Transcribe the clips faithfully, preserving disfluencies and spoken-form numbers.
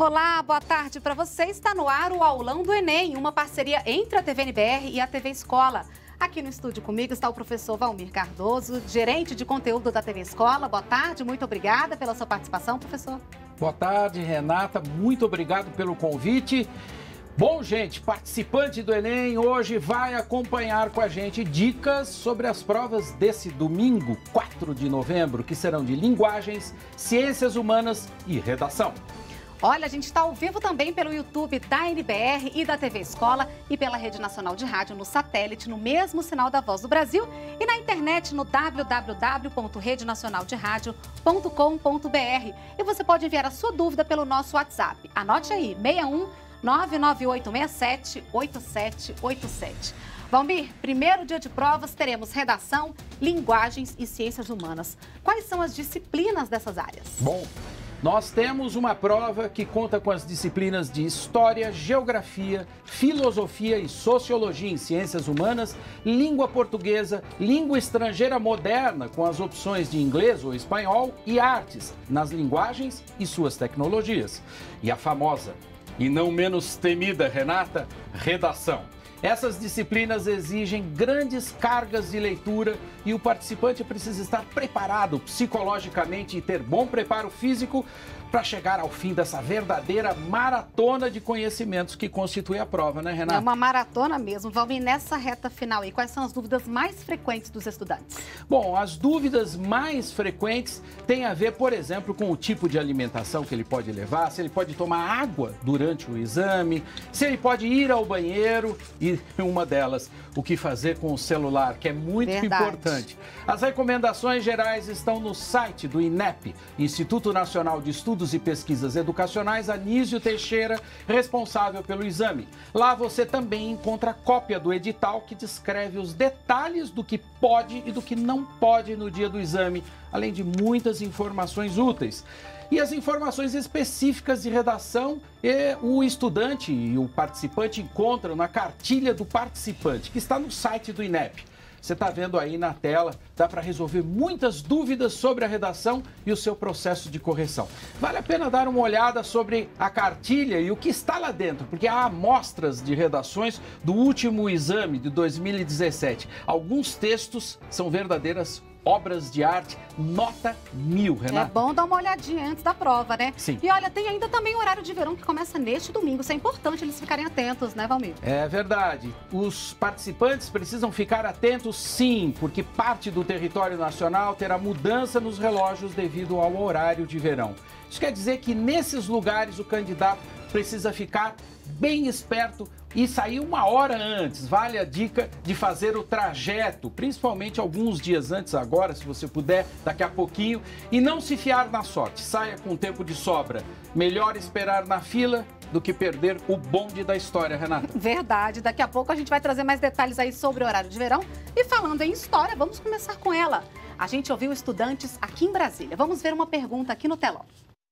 Olá, boa tarde para você. Está no ar o Aulão do Enem, uma parceria entre a T V N B R e a T V Escola. Aqui no estúdio comigo está o professor Valmir Cardoso, gerente de conteúdo da T V Escola. Boa tarde, muito obrigada pela sua participação, professor. Boa tarde, Renata. Muito obrigado pelo convite. Bom, gente, participante do Enem hoje vai acompanhar com a gente dicas sobre as provas desse domingo, quatro de novembro, que serão de linguagens, ciências humanas e redação. Olha, a gente está ao vivo também pelo YouTube da N B R e da T V Escola e pela Rede Nacional de Rádio no satélite, no mesmo sinal da Voz do Brasil e na internet no w w w ponto rede nacional de rádio ponto com ponto b r. E você pode enviar a sua dúvida pelo nosso WhatsApp. Anote aí, seis um nove nove oito seis sete oito sete oito sete. Valmir, primeiro dia de provas, teremos redação, linguagens e ciências humanas. Quais são as disciplinas dessas áreas? Bom, nós temos uma prova que conta com as disciplinas de História, Geografia, Filosofia e Sociologia em Ciências Humanas, Língua Portuguesa, Língua Estrangeira Moderna, com as opções de Inglês ou Espanhol, e Artes, nas linguagens e suas tecnologias. E a famosa, e não menos temida, Renata, Redação. Essas disciplinas exigem grandes cargas de leitura e o participante precisa estar preparado psicologicamente e ter bom preparo físico para chegar ao fim dessa verdadeira maratona de conhecimentos que constitui a prova, né, Renata? É uma maratona mesmo. Valmir, nessa reta final aí, quais são as dúvidas mais frequentes dos estudantes? Bom, as dúvidas mais frequentes têm a ver, por exemplo, com o tipo de alimentação que ele pode levar, se ele pode tomar água durante o exame, se ele pode ir ao banheiro e uma delas, o que fazer com o celular, que é muito Verdade. importante. As recomendações gerais estão no site do INEP, Instituto Nacional de Estudos e Pesquisas Educacionais, Anísio Teixeira, responsável pelo exame. Lá você também encontra cópia do edital que descreve os detalhes do que pode e do que não pode no dia do exame, além de muitas informações úteis. E as informações específicas de redação e o estudante e o participante encontram na cartilha do participante, que está no site do INEP. Você está vendo aí na tela, dá para resolver muitas dúvidas sobre a redação e o seu processo de correção. Vale a pena dar uma olhada sobre a cartilha e o que está lá dentro, porque há amostras de redações do último exame de dois mil e dezessete. Alguns textos são verdadeiras obras de arte, nota mil, Renata. É bom dar uma olhadinha antes da prova, né? Sim. E olha, tem ainda também o horário de verão que começa neste domingo. Isso é importante eles ficarem atentos, né, Valmir? É verdade. Os participantes precisam ficar atentos, sim, porque parte do território nacional terá mudança nos relógios devido ao horário de verão. Isso quer dizer que nesses lugares o candidato precisa ficar bem esperto e sair uma hora antes. Vale a dica de fazer o trajeto, principalmente alguns dias antes agora, se você puder, daqui a pouquinho, e não se fiar na sorte. Saia com tempo de sobra. Melhor esperar na fila do que perder o bonde da história, Renata. Verdade. Daqui a pouco a gente vai trazer mais detalhes aí sobre o horário de verão. E falando em história, vamos começar com ela. A gente ouviu estudantes aqui em Brasília. Vamos ver uma pergunta aqui no telão.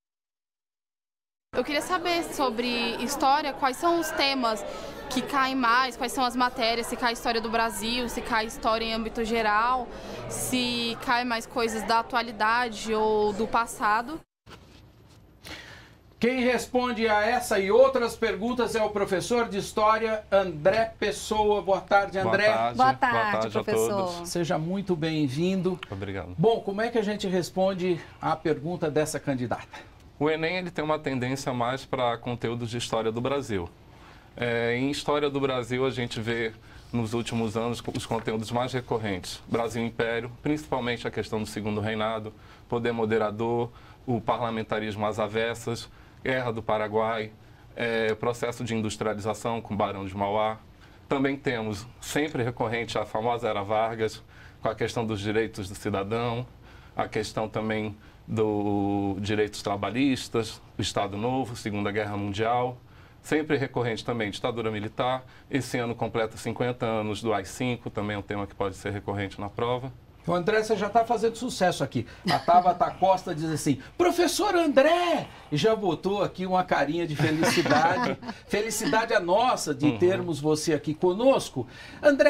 Eu queria saber sobre história, quais são os temas que caem mais, quais são as matérias, se cai história do Brasil, se cai história em âmbito geral, se cai mais coisas da atualidade ou do passado. Quem responde a essa e outras perguntas é o professor de História, André Pessoa. Boa tarde, André. Boa tarde, Boa tarde, Boa tarde professor. a todos. Seja muito bem-vindo. Obrigado. Bom, como é que a gente responde à pergunta dessa candidata? O Enem ele tem uma tendência mais para conteúdos de história do Brasil. É, em história do Brasil, a gente vê nos últimos anos os conteúdos mais recorrentes. Brasil Império, principalmente a questão do Segundo Reinado, poder moderador, o parlamentarismo às avessas, Guerra do Paraguai, é, processo de industrialização com Barão de Mauá. Também temos, sempre recorrente, a famosa Era Vargas, com a questão dos direitos do cidadão, a questão também dos direitos trabalhistas, o Estado Novo, Segunda Guerra Mundial. Sempre recorrente também, ditadura militar. Esse ano completa cinquenta anos do A I cinco, também é um tema que pode ser recorrente na prova. O André, você já está fazendo sucesso aqui. A Tabata Costa diz assim, professor André! E já botou aqui uma carinha de felicidade. Felicidade a nossa de Uhum. termos você aqui conosco. André,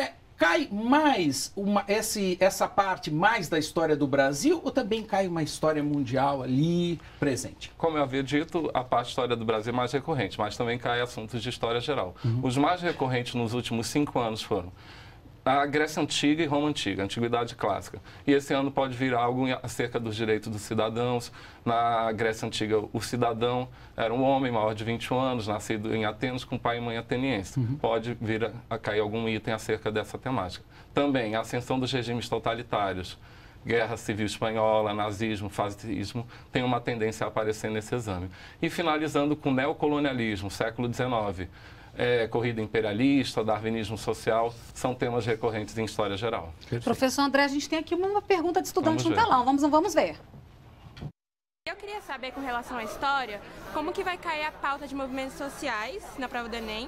cai mais uma, esse, essa parte mais da história do Brasil ou também cai uma história mundial ali presente? Como eu havia dito, a parte história do Brasil é mais recorrente, mas também cai assuntos de história geral. Uhum. Os mais recorrentes nos últimos cinco anos foram a Grécia Antiga e Roma Antiga, Antiguidade Clássica. E esse ano pode vir algo acerca dos direitos dos cidadãos. Na Grécia Antiga, o cidadão era um homem maior de vinte e um anos, nascido em Atenas, com pai e mãe ateniense. Uhum. Pode vir a, a cair algum item acerca dessa temática. Também a ascensão dos regimes totalitários. Guerra Civil Espanhola, nazismo, fascismo, tem uma tendência a aparecer nesse exame. E finalizando com neocolonialismo, século dezenove. É, corrida imperialista, darwinismo social, são temas recorrentes em história geral. Perfeito. Professor André, a gente tem aqui uma pergunta de estudante no telão. Vamos, vamos ver. Eu queria saber, com relação à história, como que vai cair a pauta de movimentos sociais na prova do Enem?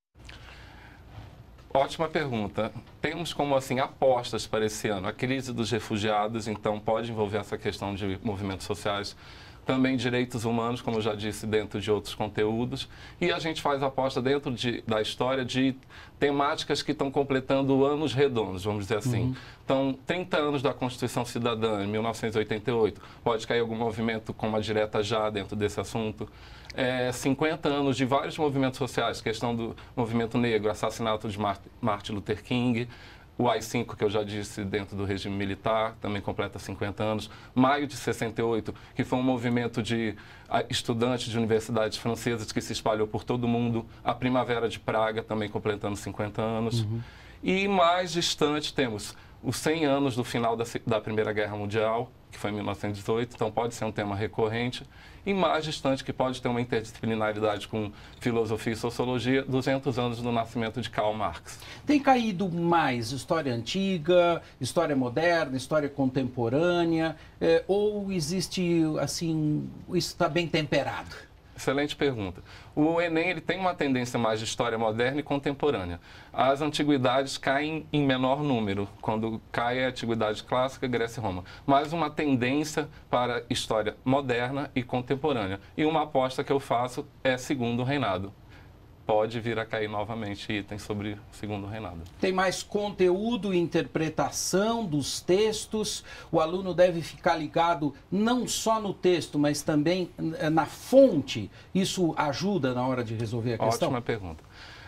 Ótima pergunta. Temos como assim apostas para esse ano a crise dos refugiados, então pode envolver essa questão de movimentos sociais. Também direitos humanos, como eu já disse, dentro de outros conteúdos. E a gente faz aposta dentro de, da história de temáticas que estão completando anos redondos, vamos dizer assim. Uhum. Então, trinta anos da Constituição Cidadã, em mil novecentos e oitenta e oito. Pode cair algum movimento como a Direta Já dentro desse assunto. É, cinquenta anos de vários movimentos sociais, questão do movimento negro, assassinato de Martin Luther King. O A I cinco, que eu já disse, dentro do regime militar, também completa cinquenta anos. Maio de sessenta e oito, que foi um movimento de estudantes de universidades francesas que se espalhou por todo o mundo. A Primavera de Praga, também completando cinquenta anos. Uhum. E mais distante temos os cem anos do final da, da Primeira Guerra Mundial, que foi em mil novecentos e dezoito, então pode ser um tema recorrente. E mais distante, que pode ter uma interdisciplinaridade com filosofia e sociologia, duzentos anos do nascimento de Karl Marx. Tem caído mais história antiga, história moderna, história contemporânea, é, ou existe, assim, isso está bem temperado? Excelente pergunta. O Enem ele tem uma tendência mais de história moderna e contemporânea. As antiguidades caem em menor número, quando cai a Antiguidade Clássica, Grécia e Roma. Mas uma tendência para história moderna e contemporânea. E uma aposta que eu faço é Segundo Reinado. Pode vir a cair novamente itens sobre o Segundo Reinado. Tem mais conteúdo e interpretação dos textos. O aluno deve ficar ligado não só no texto, mas também na fonte. Isso ajuda na hora de resolver a questão? Ótima pergunta.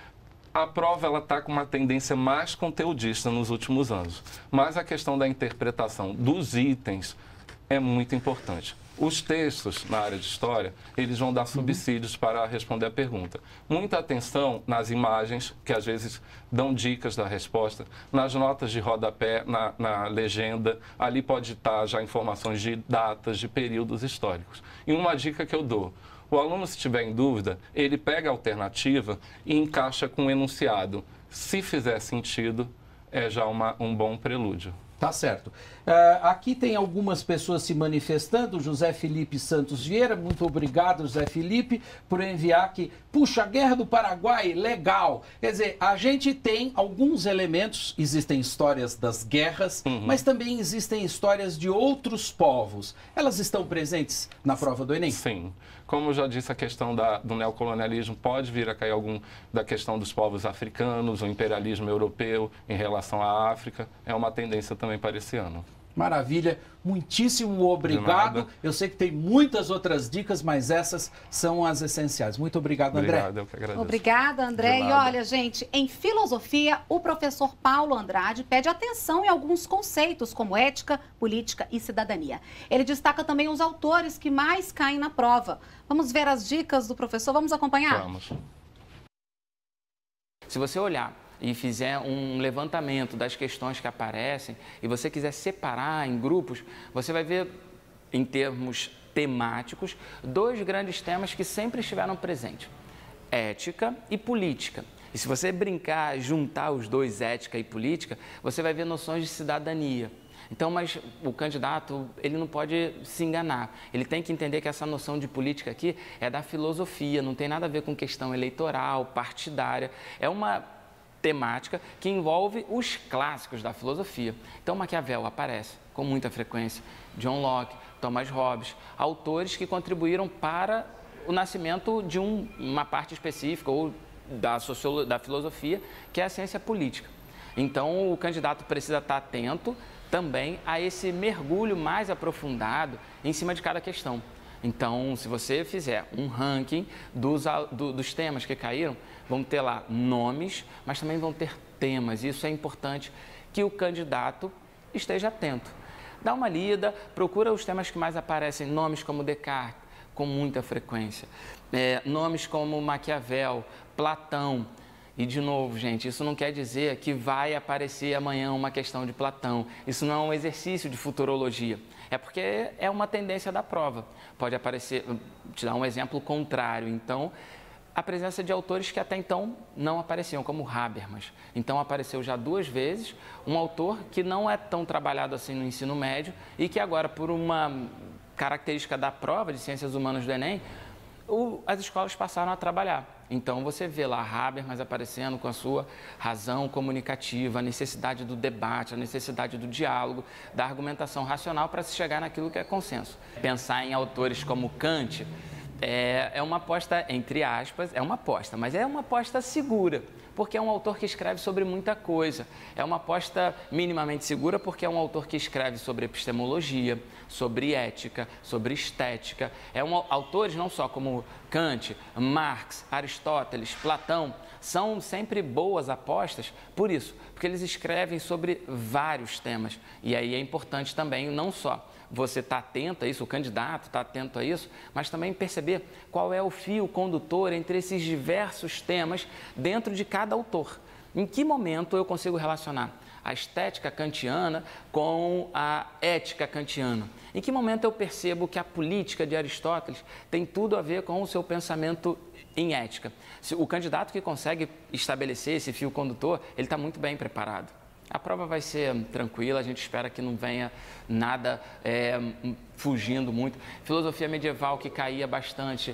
A prova ela está com uma tendência mais conteudista nos últimos anos. Mas a questão da interpretação dos itens é muito importante. Os textos na área de história, eles vão dar subsídios uhum. para responder a pergunta. Muita atenção nas imagens, que às vezes dão dicas da resposta, nas notas de rodapé, na, na legenda, ali pode estar já informações de datas, de períodos históricos. E uma dica que eu dou, o aluno, se tiver em dúvida, ele pega a alternativa e encaixa com o enunciado. Se fizer sentido, é já uma, um bom prelúdio. Tá certo. Uh, aqui tem algumas pessoas se manifestando. José Felipe Santos Vieira, muito obrigado, José Felipe, por enviar aqui. Puxa, a Guerra do Paraguai, legal. Quer dizer, a gente tem alguns elementos, existem histórias das guerras, uhum. mas também existem histórias de outros povos. Elas estão presentes na prova do Enem? Sim. Como eu já disse, a questão da, do neocolonialismo pode vir a cair algum da questão dos povos africanos, o imperialismo europeu em relação à África. É uma tendência também para esse ano. Maravilha, muitíssimo obrigado. Eu sei que tem muitas outras dicas, mas essas são as essenciais. Muito obrigado, André. Obrigado, eu que agradeço. Obrigada, André. E olha, gente, em filosofia, o professor Paulo Andrade pede atenção em alguns conceitos, como ética, política e cidadania. Ele destaca também os autores que mais caem na prova. Vamos ver as dicas do professor? Vamos acompanhar? Vamos. Se você olhar e fizer um levantamento das questões que aparecem e você quiser separar em grupos, você vai ver, em termos temáticos, dois grandes temas que sempre estiveram presentes: ética e política. E se você brincar, juntar os dois, ética e política, você vai ver noções de cidadania. Então, mas o candidato, ele não pode se enganar. Ele tem que entender que essa noção de política aqui é da filosofia, não tem nada a ver com questão eleitoral, partidária. É uma temática que envolve os clássicos da filosofia. Então, Maquiavel aparece com muita frequência, John Locke, Thomas Hobbes, autores que contribuíram para o nascimento de um, uma parte específica ou da, sociolo, da filosofia, que é a ciência política. Então, o candidato precisa estar atento também a esse mergulho mais aprofundado em cima de cada questão. Então, se você fizer um ranking dos, do, dos temas que caíram, vão ter lá nomes, mas também vão ter temas. Isso é importante que o candidato esteja atento. Dá uma lida, procura os temas que mais aparecem, nomes como Descartes, com muita frequência. É, nomes como Maquiavel, Platão. E, de novo, gente, isso não quer dizer que vai aparecer amanhã uma questão de Platão. Isso não é um exercício de futurologia. É porque é uma tendência da prova. Pode aparecer, vou te dar um exemplo contrário. Então, a presença de autores que até então não apareciam, como Habermas. Então, apareceu já duas vezes um autor que não é tão trabalhado assim no ensino médio e que agora, por uma característica da prova de Ciências Humanas do Enem, o, as escolas passaram a trabalhar. Então, você vê lá Habermas aparecendo com a sua razão comunicativa, a necessidade do debate, a necessidade do diálogo, da argumentação racional para se chegar naquilo que é consenso. Pensar em autores como Kant é, é uma aposta, entre aspas, é uma aposta, mas é uma aposta segura, porque é um autor que escreve sobre muita coisa. É uma aposta minimamente segura porque é um autor que escreve sobre epistemologia, sobre ética, sobre estética. É um autores não só como Kant, Marx, Aristóteles, Platão, são sempre boas apostas por isso, porque eles escrevem sobre vários temas. E aí é importante também não só você estar atento a isso, o candidato está atento a isso, mas também perceber qual é o fio condutor entre esses diversos temas dentro de cada autor. Em que momento eu consigo relacionar a estética kantiana com a ética kantiana? Em que momento eu percebo que a política de Aristóteles tem tudo a ver com o seu pensamento em ética? O candidato que consegue estabelecer esse fio condutor, ele está muito bem preparado. A prova vai ser tranquila, a gente espera que não venha nada é, fugindo muito. Filosofia medieval que caía bastante,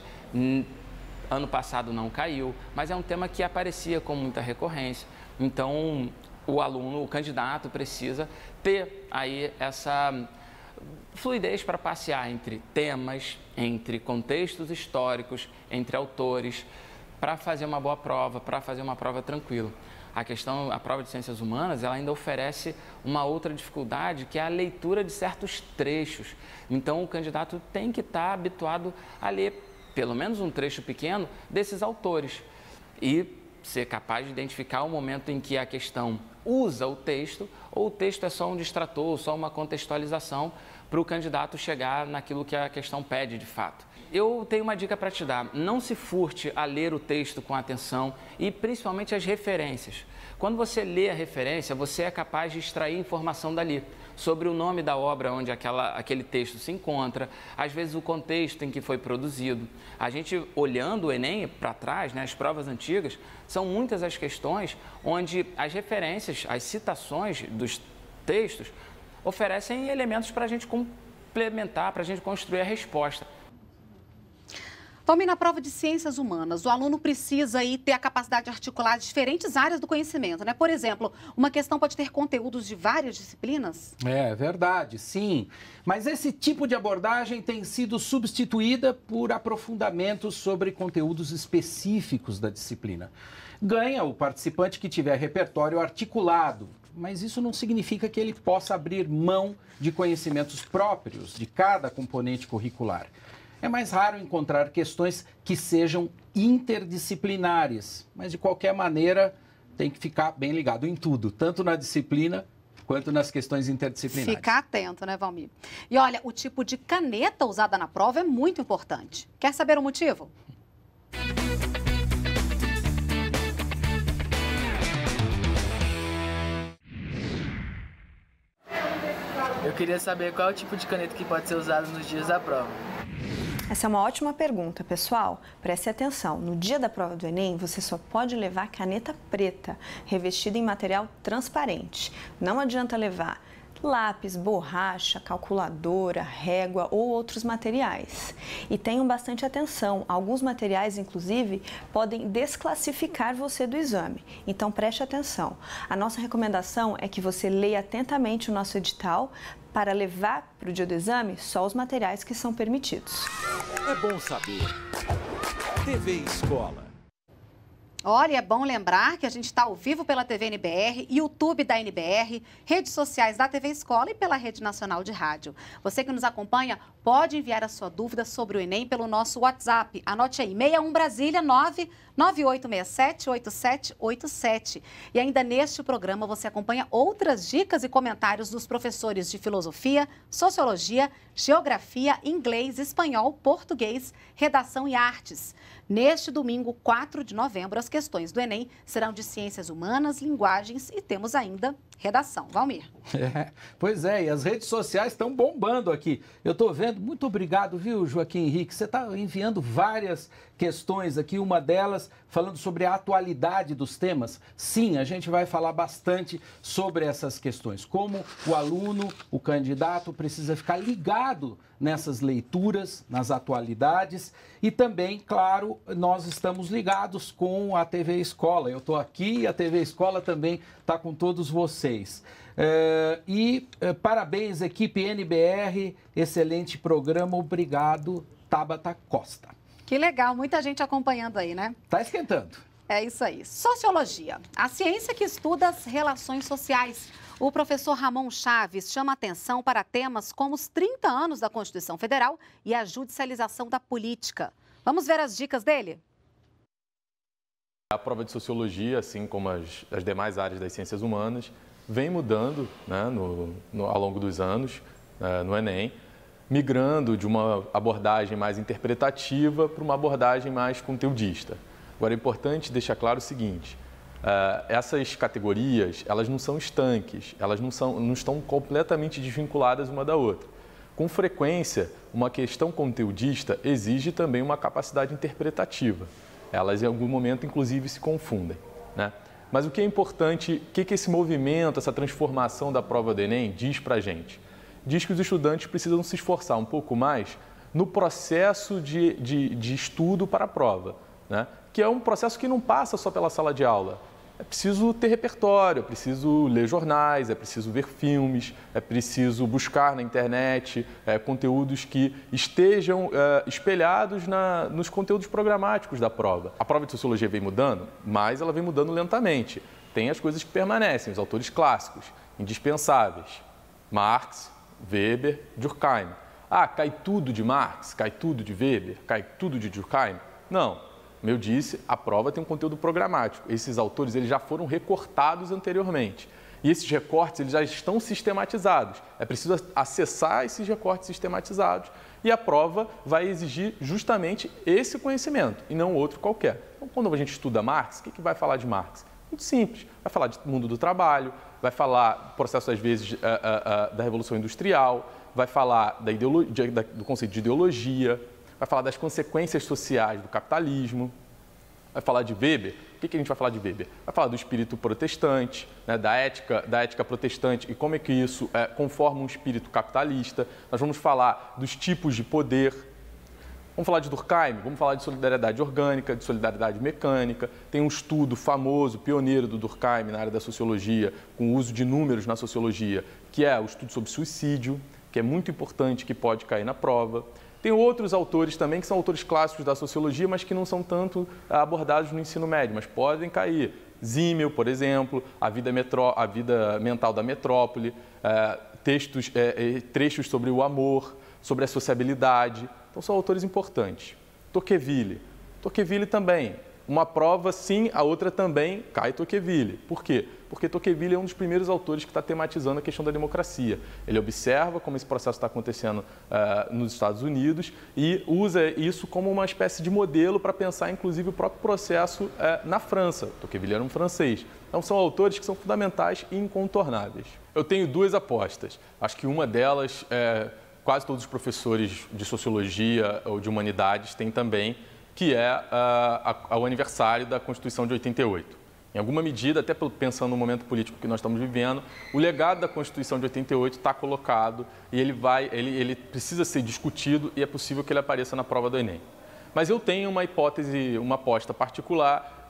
ano passado não caiu, mas é um tema que aparecia com muita recorrência. Então, o aluno, o candidato precisa ter aí essa fluidez para passear entre temas, entre contextos históricos, entre autores, para fazer uma boa prova, para fazer uma prova tranquila. A questão, a prova de Ciências Humanas, ela ainda oferece uma outra dificuldade, que é a leitura de certos trechos. Então, o candidato tem que estar habituado a ler pelo menos um trecho pequeno desses autores e ser capaz de identificar o momento em que a questão usa o texto ou o texto é só um distrator, só uma contextualização para o candidato chegar naquilo que a questão pede de fato. Eu tenho uma dica para te dar, não se furte a ler o texto com atenção e principalmente as referências. Quando você lê a referência, você é capaz de extrair informação dali, sobre o nome da obra onde aquela, aquele texto se encontra, às vezes o contexto em que foi produzido. A gente, olhando o Enem para trás, né, as provas antigas, são muitas as questões onde as referências, as citações dos textos, oferecem elementos para a gente complementar, para a gente construir a resposta. Também na prova de Ciências Humanas, o aluno precisa aí ter a capacidade de articular diferentes áreas do conhecimento, né? Por exemplo, uma questão pode ter conteúdos de várias disciplinas? É verdade, sim. Mas esse tipo de abordagem tem sido substituída por aprofundamentos sobre conteúdos específicos da disciplina. Ganha o participante que tiver repertório articulado, mas isso não significa que ele possa abrir mão de conhecimentos próprios de cada componente curricular. É mais raro encontrar questões que sejam interdisciplinares, mas de qualquer maneira tem que ficar bem ligado em tudo, tanto na disciplina quanto nas questões interdisciplinares. Ficar atento, né, Valmir? E olha, o tipo de caneta usada na prova é muito importante. Quer saber o motivo? Eu queria saber qual é o tipo de caneta que pode ser usado nos dias da prova. Essa é uma ótima pergunta, pessoal. Preste atenção, no dia da prova do Enem, você só pode levar caneta preta, revestida em material transparente. Não adianta levar lápis, borracha, calculadora, régua ou outros materiais. E tenham bastante atenção, alguns materiais, inclusive, podem desclassificar você do exame. Então, preste atenção. A nossa recomendação é que você leia atentamente o nosso edital para levar para o dia do exame só os materiais que são permitidos. É bom saber. T V Escola. Olha, é bom lembrar que a gente está ao vivo pela T V N B R, YouTube da N B R, redes sociais da T V Escola e pela Rede Nacional de Rádio. Você que nos acompanha pode enviar a sua dúvida sobre o Enem pelo nosso WhatsApp. Anote aí, sessenta e um Brasília, nove nove oito seis sete oito sete oito sete. E ainda neste programa você acompanha outras dicas e comentários dos professores de Filosofia, Sociologia, Geografia, Inglês, Espanhol, Português, Redação e Artes. Neste domingo, quatro de novembro, as questões do Enem serão de Ciências Humanas, Linguagens e temos ainda Redação. Valmir. É, pois é, e as redes sociais estão bombando aqui. Eu estou vendo, muito obrigado, viu, Joaquim Henrique? Você está enviando várias questões aqui, uma delas falando sobre a atualidade dos temas. Sim, a gente vai falar bastante sobre essas questões. Como o aluno, o candidato, precisa ficar ligado nessas leituras, nas atualidades e também, claro, nós estamos ligados com a T V Escola. Eu estou aqui e a T V Escola também está com todos vocês. É, e é, parabéns, equipe N B R, excelente programa, obrigado, Tabata Costa. Que legal, muita gente acompanhando aí, né? Tá esquentando. É isso aí. Sociologia, a ciência que estuda as relações sociais. O professor Ramon Chaves chama atenção para temas como os trinta anos da Constituição Federal e a judicialização da política. Vamos ver as dicas dele? A prova de Sociologia, assim como as, as demais áreas das ciências humanas, vem mudando, né, no, no, ao longo dos anos, uh, no Enem, migrando de uma abordagem mais interpretativa para uma abordagem mais conteudista. Agora, é importante deixar claro o seguinte, uh, essas categorias, elas não são estanques, elas não, são, não estão completamente desvinculadas uma da outra. Com frequência, uma questão conteudista exige também uma capacidade interpretativa. Elas, em algum momento, inclusive, se confundem, né? Mas o que é importante, o que, que esse movimento, essa transformação da prova do Enem diz para a gente? Diz que os estudantes precisam se esforçar um pouco mais no processo de, de, de estudo para a prova, né? Que é um processo que não passa só pela sala de aula. É preciso ter repertório, é preciso ler jornais, é preciso ver filmes, é preciso buscar na internet é, conteúdos que estejam é, espelhados na, nos conteúdos programáticos da prova. A prova de Sociologia vem mudando, mas ela vem mudando lentamente. Tem as coisas que permanecem, os autores clássicos, indispensáveis. Marx, Weber, Durkheim. Ah, cai tudo de Marx, cai tudo de Weber, cai tudo de Durkheim? Não. Como eu disse, a prova tem um conteúdo programático. Esses autores eles já foram recortados anteriormente. E esses recortes eles já estão sistematizados. É preciso acessar esses recortes sistematizados e a prova vai exigir justamente esse conhecimento e não outro qualquer. Então, quando a gente estuda Marx, o que, que vai falar de Marx? Muito simples. Vai falar de mundo do trabalho, vai falar processo, às vezes, uh, uh, uh, da Revolução Industrial, vai falar da ideologia, da, do conceito de ideologia, vai falar das consequências sociais do capitalismo, vai falar de Weber. O que, que a gente vai falar de Weber? Vai falar do espírito protestante, né, da, ética, da ética protestante e como é que isso é, conforma um espírito capitalista. Nós vamos falar dos tipos de poder. Vamos falar de Durkheim, vamos falar de solidariedade orgânica, de solidariedade mecânica. Tem um estudo famoso, pioneiro do Durkheim na área da sociologia, com o uso de números na sociologia, que é o estudo sobre suicídio, que é muito importante, que pode cair na prova. Tem outros autores também, que são autores clássicos da sociologia, mas que não são tanto abordados no ensino médio, mas podem cair. Zimmel, por exemplo, A Vida, Metró a vida Mental da Metrópole, é, textos, é, trechos sobre o amor, sobre a sociabilidade. Então, são autores importantes. Tocqueville. Tocqueville também. Uma prova sim, a outra também cai Tocqueville. Por quê? Porque Tocqueville é um dos primeiros autores que está tematizando a questão da democracia. Ele observa como esse processo está acontecendo uh, nos Estados Unidos e usa isso como uma espécie de modelo para pensar, inclusive, o próprio processo uh, na França. Tocqueville era um francês. Então, são autores que são fundamentais e incontornáveis. Eu tenho duas apostas. Acho que uma delas, é, quase todos os professores de sociologia ou de humanidades têm também, que é uh, a, a, o aniversário da Constituição de oitenta e oito. Em alguma medida, até pensando no momento político que nós estamos vivendo, o legado da Constituição de oitenta e oito está colocado e ele, vai, ele, ele precisa ser discutido e é possível que ele apareça na prova do Enem. Mas eu tenho uma hipótese, uma aposta particular,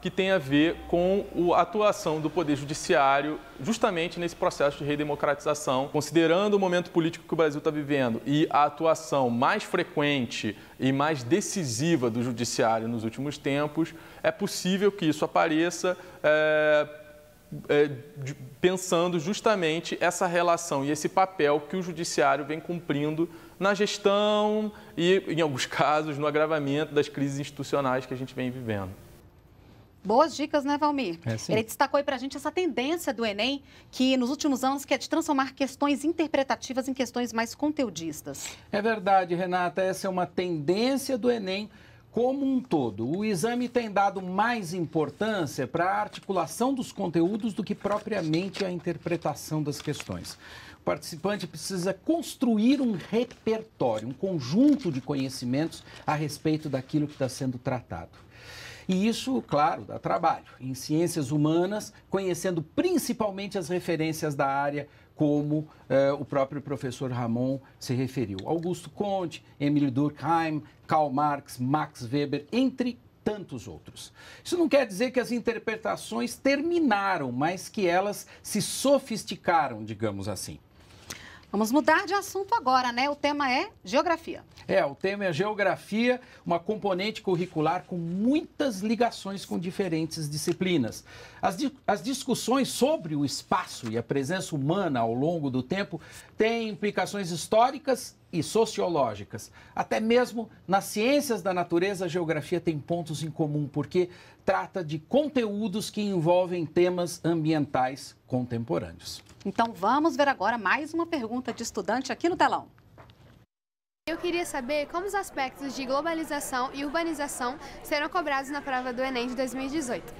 que tem a ver com a atuação do Poder Judiciário justamente nesse processo de redemocratização. Considerando o momento político que o Brasil está vivendo e a atuação mais frequente e mais decisiva do Judiciário nos últimos tempos, é possível que isso apareça é, é, pensando justamente essa relação e esse papel que o Judiciário vem cumprindo na gestão e, em alguns casos, no agravamento das crises institucionais que a gente vem vivendo. Boas dicas, né, Valmir? É, sim. Ele destacou aí pra gente essa tendência do Enem, que nos últimos anos quer de transformar questões interpretativas em questões mais conteudistas. É verdade, Renata, essa é uma tendência do Enem como um todo. O exame tem dado mais importância para a articulação dos conteúdos do que propriamente a interpretação das questões. O participante precisa construir um repertório, um conjunto de conhecimentos a respeito daquilo que está sendo tratado. E isso, claro, dá trabalho. Em ciências humanas, conhecendo principalmente as referências da área, como eh, o próprio professor Ramon se referiu. Augusto Comte, Emile Durkheim, Karl Marx, Max Weber, entre tantos outros. Isso não quer dizer que as interpretações terminaram, mas que elas se sofisticaram, digamos assim. Vamos mudar de assunto agora, né? O tema é geografia. É, o tema é geografia, uma componente curricular com muitas ligações com diferentes disciplinas. As, di as discussões sobre o espaço e a presença humana ao longo do tempo têm implicações históricas e sociológicas. Até mesmo nas ciências da natureza, a geografia tem pontos em comum, porque trata de conteúdos que envolvem temas ambientais contemporâneos. Então vamos ver agora mais uma pergunta de estudante aqui no telão. Eu queria saber como os aspectos de globalização e urbanização serão cobrados na prova do Enem de dois mil e dezoito.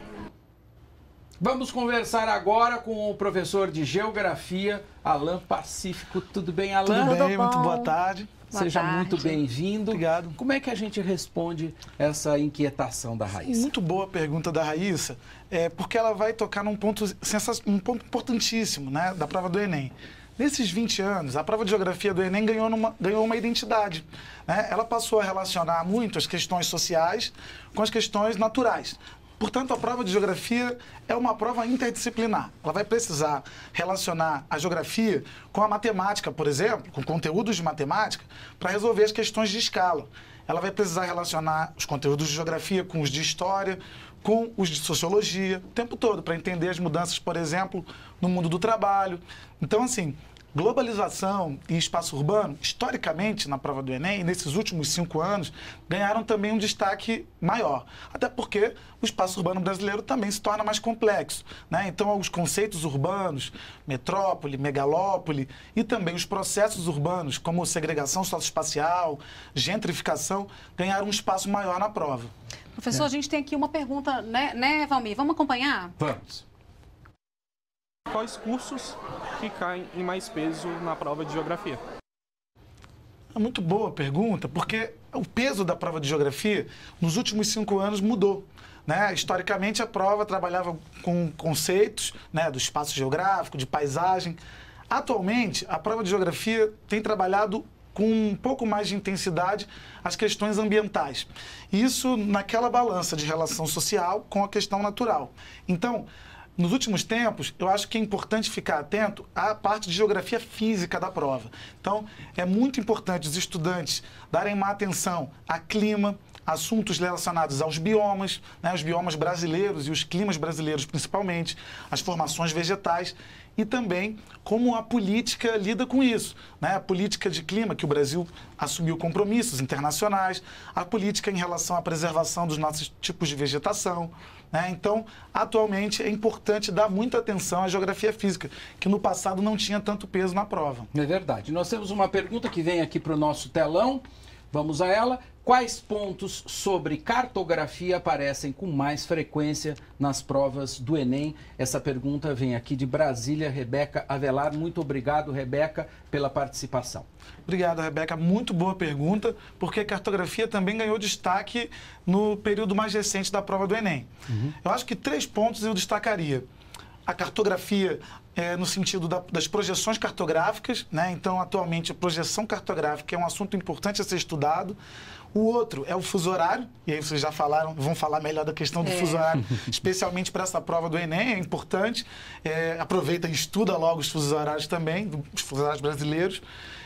Vamos conversar agora com o professor de Geografia, Alan Pacífico. Tudo bem, Alan? Tudo bem, muito boa tarde. Boa Seja tarde. muito bem-vindo. Obrigado. Como é que a gente responde essa inquietação da Raíssa? Muito boa pergunta da Raíssa, é, porque ela vai tocar num ponto, um ponto importantíssimo, né, da prova do Enem. Nesses vinte anos, a prova de Geografia do Enem ganhou, numa, ganhou uma identidade. Né? Ela passou a relacionar muito as questões sociais com as questões naturais. Portanto, a prova de Geografia é uma prova interdisciplinar. Ela vai precisar relacionar a geografia com a matemática, por exemplo, com conteúdos de matemática, para resolver as questões de escala. Ela vai precisar relacionar os conteúdos de geografia com os de história, com os de sociologia, o tempo todo, para entender as mudanças, por exemplo, no mundo do trabalho. Então, assim, globalização e espaço urbano, historicamente, na prova do Enem, e nesses últimos cinco anos, ganharam também um destaque maior. Até porque o espaço urbano brasileiro também se torna mais complexo. Né? Então, os conceitos urbanos, metrópole, megalópole, e também os processos urbanos, como segregação socioespacial, gentrificação, ganharam um espaço maior na prova. Professor, é. a gente tem aqui uma pergunta, né, né, Valmir? Vamos acompanhar? Vamos. Quais cursos que caem em mais peso na prova de geografia? É muito boa a pergunta, porque o peso da prova de geografia nos últimos cinco anos mudou. Né? Historicamente, a prova trabalhava com conceitos, né, do espaço geográfico, de paisagem. Atualmente, a prova de geografia tem trabalhado com um pouco mais de intensidade as questões ambientais. Isso naquela balança de relação social com a questão natural. Então, nos últimos tempos, eu acho que é importante ficar atento à parte de geografia física da prova. Então, é muito importante os estudantes darem má atenção a clima, assuntos relacionados aos biomas, né, os biomas brasileiros e os climas brasileiros principalmente, as formações vegetais e também como a política lida com isso. Né? A política de clima, que o Brasil assumiu compromissos internacionais, a política em relação à preservação dos nossos tipos de vegetação. Né? Então, atualmente, é importante dar muita atenção à geografia física, que no passado não tinha tanto peso na prova. É verdade. Nós temos uma pergunta que vem aqui para o nosso telão. Vamos a ela. Quais pontos sobre cartografia aparecem com mais frequência nas provas do Enem? Essa pergunta vem aqui de Brasília, Rebeca Avelar. Muito obrigado, Rebeca, pela participação. Obrigado, Rebeca. Muito boa pergunta, porque cartografia também ganhou destaque no período mais recente da prova do Enem. Uhum. Eu acho que três pontos eu destacaria. A cartografia é, no sentido da, das projeções cartográficas, né? Então, atualmente, a projeção cartográfica é um assunto importante a ser estudado. O outro é o fuso horário, e aí vocês já falaram, vão falar melhor da questão do é. fuso horário, especialmente para essa prova do Enem, é importante. É, aproveita e estuda logo os fusos horários também, os fusos horários brasileiros.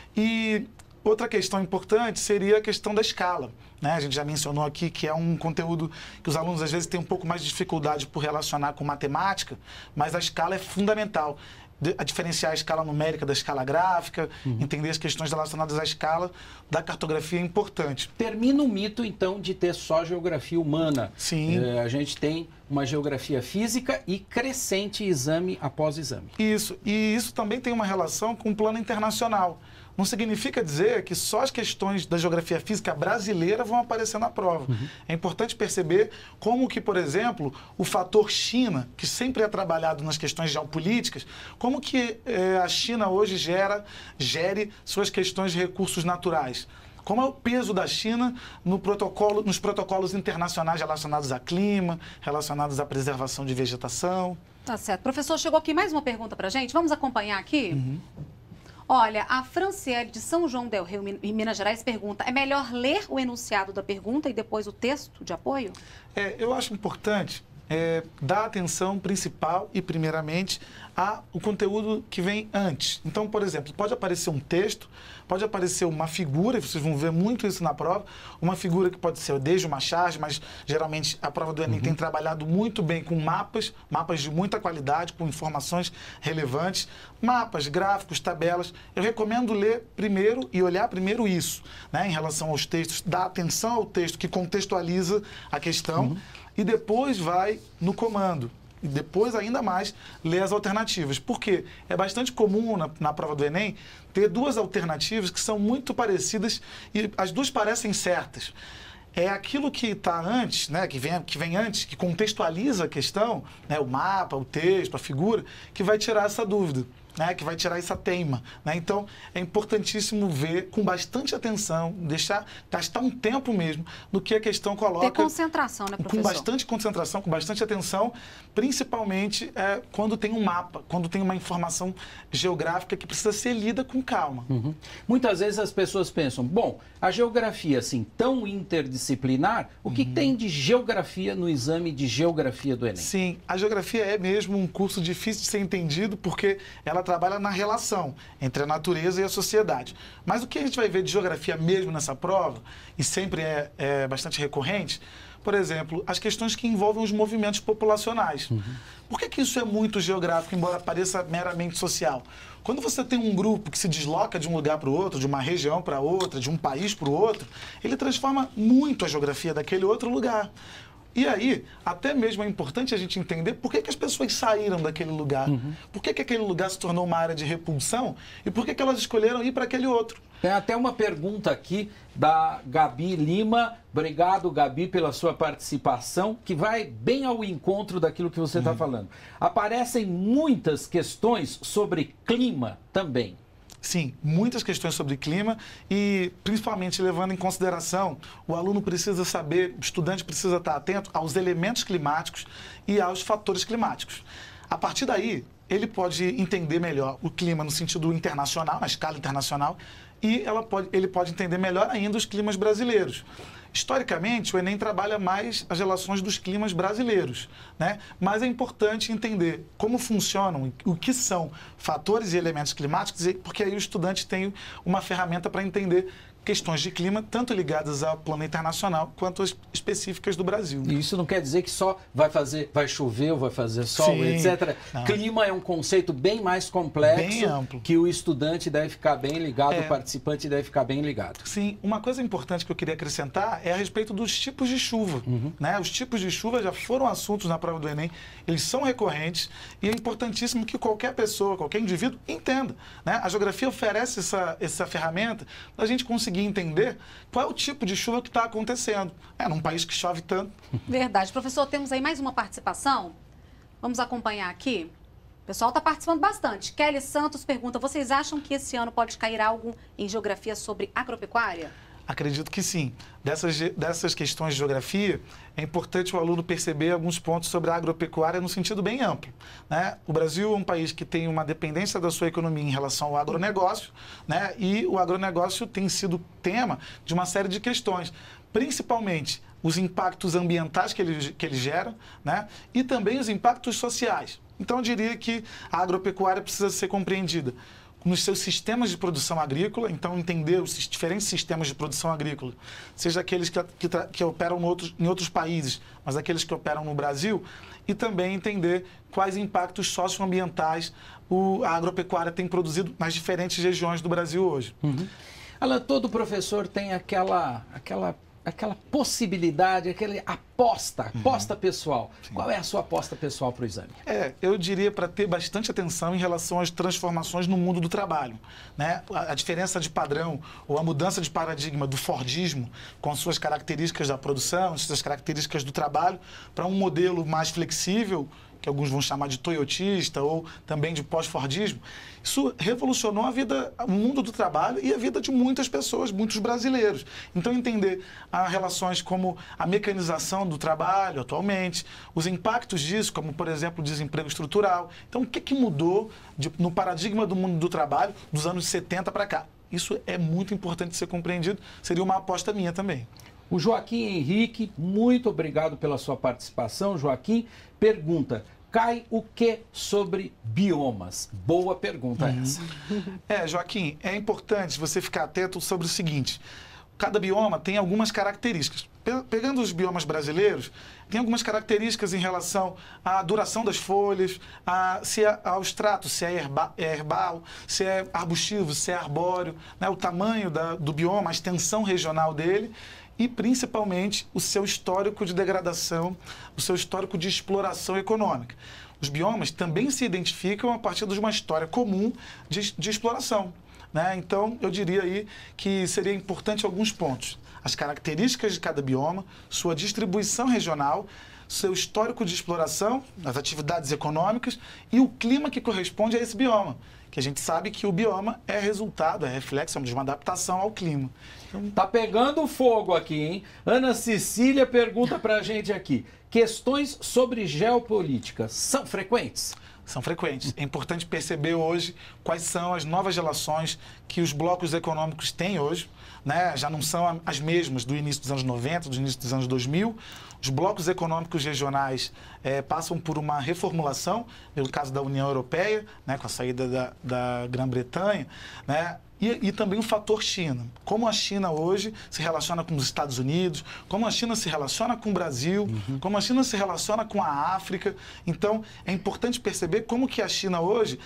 E outra questão importante seria a questão da escala. Né? A gente já mencionou aqui que é um conteúdo que os alunos às vezes têm um pouco mais de dificuldade por relacionar com matemática, mas a escala é fundamental. A diferenciar a escala numérica da escala gráfica, uhum. entender as questões relacionadas à escala da cartografia é importante. Termina o mito, então, de ter só geografia humana. Sim. É, a gente tem uma geografia física e crescente exame após exame. Isso. E isso também tem uma relação com o plano internacional. Não significa dizer que só as questões da geografia física brasileira vão aparecer na prova. Uhum. É importante perceber como que, por exemplo, o fator China, que sempre é trabalhado nas questões geopolíticas, como que eh, a China hoje gera, gere suas questões de recursos naturais. Como é o peso da China no protocolo, nos protocolos internacionais relacionados a clima, relacionados à preservação de vegetação. Tá certo. Professor, chegou aqui mais uma pergunta para a gente. Vamos acompanhar aqui? Uhum. Olha, a Franciele de São João del Rei, em Minas Gerais, pergunta: é melhor ler o enunciado da pergunta e depois o texto de apoio? É, eu acho importante é, dar atenção principal e, primeiramente, ao conteúdo que vem antes. Então, por exemplo, pode aparecer um texto, pode aparecer uma figura, vocês vão ver muito isso na prova, uma figura que pode ser desde uma charge, mas geralmente a prova do Enem uhum. tem trabalhado muito bem com mapas, mapas de muita qualidade, com informações relevantes, mapas, gráficos, tabelas. Eu recomendo ler primeiro e olhar primeiro isso, né, em relação aos textos, dar atenção ao texto que contextualiza a questão uhum. e depois vai no comando. E depois, ainda mais, ler as alternativas. Por quê? É bastante comum na, na prova do Enem ter duas alternativas que são muito parecidas e as duas parecem certas. É aquilo que está antes, né, que, vem, que vem antes, que contextualiza a questão, né, o mapa, o texto, a figura, que vai tirar essa dúvida. Né, que vai tirar essa teima. Né? Então, é importantíssimo ver com bastante atenção, deixar, gastar um tempo mesmo no que a questão coloca. Ter concentração, né, professor? Com bastante concentração, com bastante atenção, principalmente é, quando tem um mapa, quando tem uma informação geográfica que precisa ser lida com calma. Uhum. Muitas vezes as pessoas pensam, bom, a geografia assim, tão interdisciplinar, o que uhum. tem de geografia no exame de geografia do Enem? Sim, a geografia é mesmo um curso difícil de ser entendido, porque ela trabalha na relação entre a natureza e a sociedade. Mas o que a gente vai ver de geografia mesmo nessa prova, e sempre é, é bastante recorrente, por exemplo, as questões que envolvem os movimentos populacionais. Uhum. Por que que isso é muito geográfico, embora pareça meramente social? Quando você tem um grupo que se desloca de um lugar para o outro, de uma região para outra, de um país para o outro, ele transforma muito a geografia daquele outro lugar. E aí, até mesmo é importante a gente entender por que que as pessoas saíram daquele lugar. Uhum. Por que que aquele lugar se tornou uma área de repulsão e por que que elas escolheram ir para aquele outro. Tem até uma pergunta aqui da Gabi Lima. Obrigado, Gabi, pela sua participação, que vai bem ao encontro daquilo que você está uhum. falando. Aparecem muitas questões sobre clima também. Sim, muitas questões sobre clima e, principalmente, levando em consideração, o aluno precisa saber, o estudante precisa estar atento aos elementos climáticos e aos fatores climáticos. A partir daí, ele pode entender melhor o clima no sentido internacional, na escala internacional, e ela pode, ele pode entender melhor ainda os climas brasileiros. Historicamente, o Enem trabalha mais as relações dos climas brasileiros, né? Mas é importante entender como funcionam, o que são fatores e elementos climáticos, porque aí o estudante tem uma ferramenta para entender questões de clima, tanto ligadas ao plano internacional, quanto as específicas do Brasil. E isso não quer dizer que só vai fazer, vai chover ou vai fazer sol, Sim, etcétera. Não. Clima é um conceito bem mais complexo, bem amplo, que o estudante deve ficar bem ligado, é. o participante deve ficar bem ligado. Sim, uma coisa importante que eu queria acrescentar é a respeito dos tipos de chuva. Uhum. Né? Os tipos de chuva já foram assuntos na prova do Enem, eles são recorrentes e é importantíssimo que qualquer pessoa, qualquer indivíduo entenda. Né? A geografia oferece essa, essa ferramenta para a gente conseguir entender qual é o tipo de chuva que está acontecendo. É, num país que chove tanto. Verdade. Professor, temos aí mais uma participação. Vamos acompanhar aqui. O pessoal está participando bastante. Kelly Santos pergunta, vocês acham que esse ano pode cair algo em geografia sobre agropecuária? Acredito que sim. Dessas, dessas questões de geografia, é importante o aluno perceber alguns pontos sobre a agropecuária no sentido bem amplo. Né? O Brasil é um país que tem uma dependência da sua economia em relação ao agronegócio, né? E o agronegócio tem sido tema de uma série de questões. principalmente os impactos ambientais que ele, que ele gera, né? E também os impactos sociais. Então, eu diria que a agropecuária precisa ser compreendida nos seus sistemas de produção agrícola, então entender os diferentes sistemas de produção agrícola, seja aqueles que, que, que operam em outros, em outros países, mas aqueles que operam no Brasil, e também entender quais impactos socioambientais o, a agropecuária tem produzido nas diferentes regiões do Brasil hoje. Uhum. Alan, todo professor tem aquela, aquela, aquela possibilidade, aquela aposta, aposta uhum. pessoal. Sim. Qual é a sua aposta pessoal para o exame? É, eu diria para ter bastante atenção em relação às transformações no mundo do trabalho, né? A, a diferença de padrão ou a mudança de paradigma do Fordismo, com suas características da produção, suas características do trabalho, para um modelo mais flexível, que alguns vão chamar de toyotista ou também de pós-fordismo. Isso revolucionou a vida, o mundo do trabalho e a vida de muitas pessoas, muitos brasileiros. Então, entender as relações como a mecanização do trabalho atualmente, os impactos disso, como, por exemplo, o desemprego estrutural. Então, o que, que mudou de, no paradigma do mundo do trabalho dos anos setenta para cá? Isso é muito importante ser compreendido, seria uma aposta minha também. O Joaquim Henrique, muito obrigado pela sua participação. Joaquim pergunta, cai o que sobre biomas? Boa pergunta uhum. essa. É, Joaquim, é importante você ficar atento sobre o seguinte, cada bioma tem algumas características. Pegando os biomas brasileiros, tem algumas características em relação à duração das folhas, a, se é ao extrato, se é, herba, é herbal, se é arbustivo, se é arbóreo, né, o tamanho da, do bioma, a extensão regional dele, e principalmente o seu histórico de degradação, o seu histórico de exploração econômica. Os biomas também se identificam a partir de uma história comum de, de exploração, né? Então, eu diria aí que seria importante alguns pontos. As características de cada bioma, sua distribuição regional, seu histórico de exploração, as atividades econômicas e o clima que corresponde a esse bioma. Que a gente sabe que o bioma é resultado, é reflexo de uma adaptação ao clima. Então... Tá pegando fogo aqui, hein? Ana Cecília pergunta pra gente aqui, questões sobre geopolítica são frequentes? São frequentes. É importante perceber hoje quais são as novas relações que os blocos econômicos têm hoje, né? Já não são as mesmas do início dos anos noventa, do início dos anos dois mil. Os blocos econômicos regionais é, passam por uma reformulação, no caso da União Europeia, né, com a saída da, da Grã-Bretanha, né, e, e também o fator China. Como a China hoje se relaciona com os Estados Unidos, como a China se relaciona com o Brasil, uhum. como a China se relaciona com a África. Então, é importante perceber como que a China hoje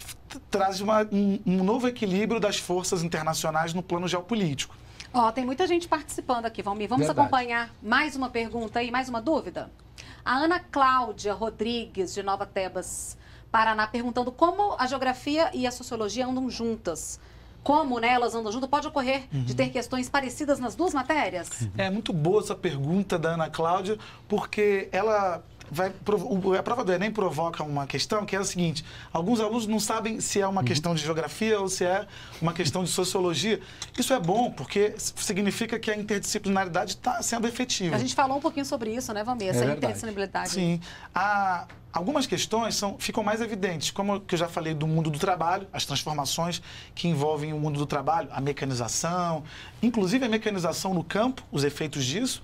traz uma, um, um novo equilíbrio das forças internacionais no plano geopolítico. Ó, oh, tem muita gente participando aqui, Valmir. Vamos Verdade. acompanhar mais uma pergunta aí, mais uma dúvida? A Ana Cláudia Rodrigues, de Nova Tebas, Paraná, perguntando como a geografia e a sociologia andam juntas. Como, né, elas andam juntas? Pode ocorrer uhum. de ter questões parecidas nas duas matérias? É muito boa essa pergunta da Ana Cláudia, porque ela... Vai, a prova do Enem provoca uma questão que é a seguinte, alguns alunos não sabem se é uma uhum. questão de geografia ou se é uma questão de sociologia. Isso é bom, porque significa que a interdisciplinaridade está sendo efetiva. A gente falou um pouquinho sobre isso, né, Valmir? Essa é interdisciplinaridade. Sim. A, algumas questões são, ficam mais evidentes, como que eu já falei do mundo do trabalho, as transformações que envolvem o mundo do trabalho, a mecanização, inclusive a mecanização no campo, os efeitos disso.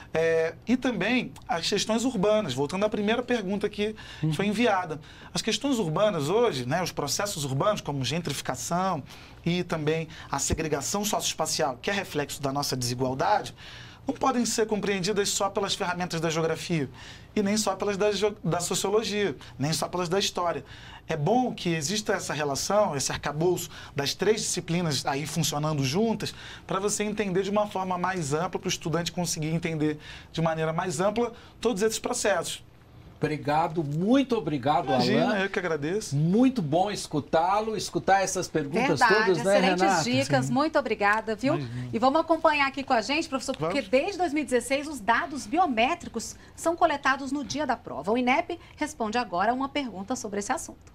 É, e também as questões urbanas, voltando à primeira pergunta que uhum. foi enviada. As questões urbanas hoje, né, os processos urbanos, como gentrificação e também a segregação socioespacial, que é reflexo da nossa desigualdade, não podem ser compreendidas só pelas ferramentas da geografia e nem só pelas da, da sociologia, nem só pelas da história. É bom que exista essa relação, esse arcabouço das três disciplinas aí funcionando juntas, para você entender de uma forma mais ampla, para o estudante conseguir entender de maneira mais ampla todos esses processos. Obrigado, muito obrigado, Imagina, Alan. eu que agradeço. Muito bom escutá-lo, escutar essas perguntas Verdade, todas, né, Renata? Excelentes dicas, Sim. muito obrigada, viu? Imagina. E vamos acompanhar aqui com a gente, professor, porque vamos. desde dois mil e dezesseis os dados biométricos são coletados no dia da prova. O INEP responde agora uma pergunta sobre esse assunto.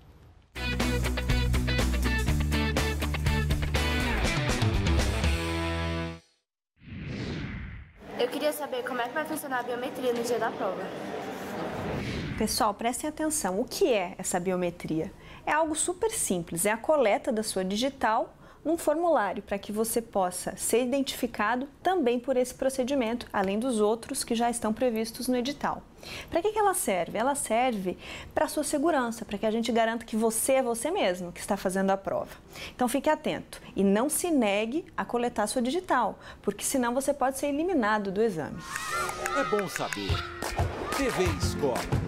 Eu queria saber como é que vai funcionar a biometria no dia da prova. Pessoal, prestem atenção. O que é essa biometria? É algo super simples. É a coleta da sua digital um formulário para que você possa ser identificado também por esse procedimento, além dos outros que já estão previstos no edital. Para que que ela serve? Ela serve para a sua segurança, para que a gente garanta que você é você mesmo que está fazendo a prova. Então fique atento e não se negue a coletar sua digital, porque senão você pode ser eliminado do exame. É bom saber. T V Escola.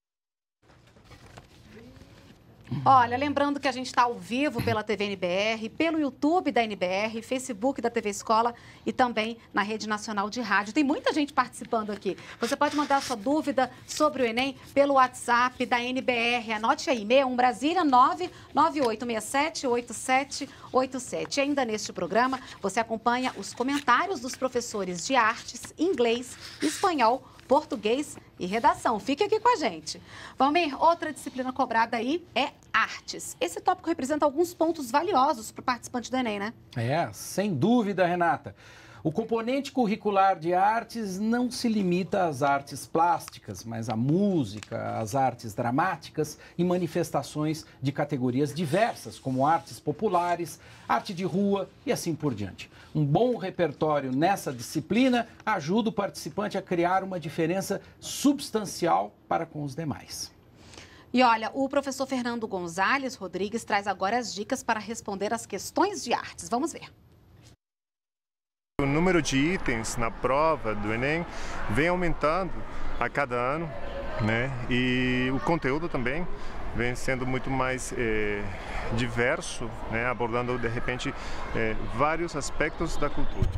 Olha, lembrando que a gente está ao vivo pela T V N B R, pelo YouTube da N B R, Facebook da T V Escola e também na Rede Nacional de Rádio. Tem muita gente participando aqui. Você pode mandar sua dúvida sobre o Enem pelo WhatsApp da N B R. Anote aí, seis um Brasília, nove nove oito seis sete oito sete oito sete. Ainda neste programa, você acompanha os comentários dos professores de artes, inglês, espanhol, português e redação. Fique aqui com a gente. Valmir, outra disciplina cobrada aí é artes. Esse tópico representa alguns pontos valiosos para o participante do Enem, né? É, sem dúvida, Renata. O componente curricular de artes não se limita às artes plásticas, mas à música, às artes dramáticas e manifestações de categorias diversas, como artes populares, arte de rua e assim por diante. Um bom repertório nessa disciplina ajuda o participante a criar uma diferença substancial para com os demais. E olha, o professor Fernando Gonzalez Rodrigues traz agora as dicas para responder às questões de artes. Vamos ver. O número de itens na prova do Enem vem aumentando a cada ano, né? E o conteúdo também vem sendo muito mais eh, diverso, né? Abordando de repente eh, vários aspectos da cultura,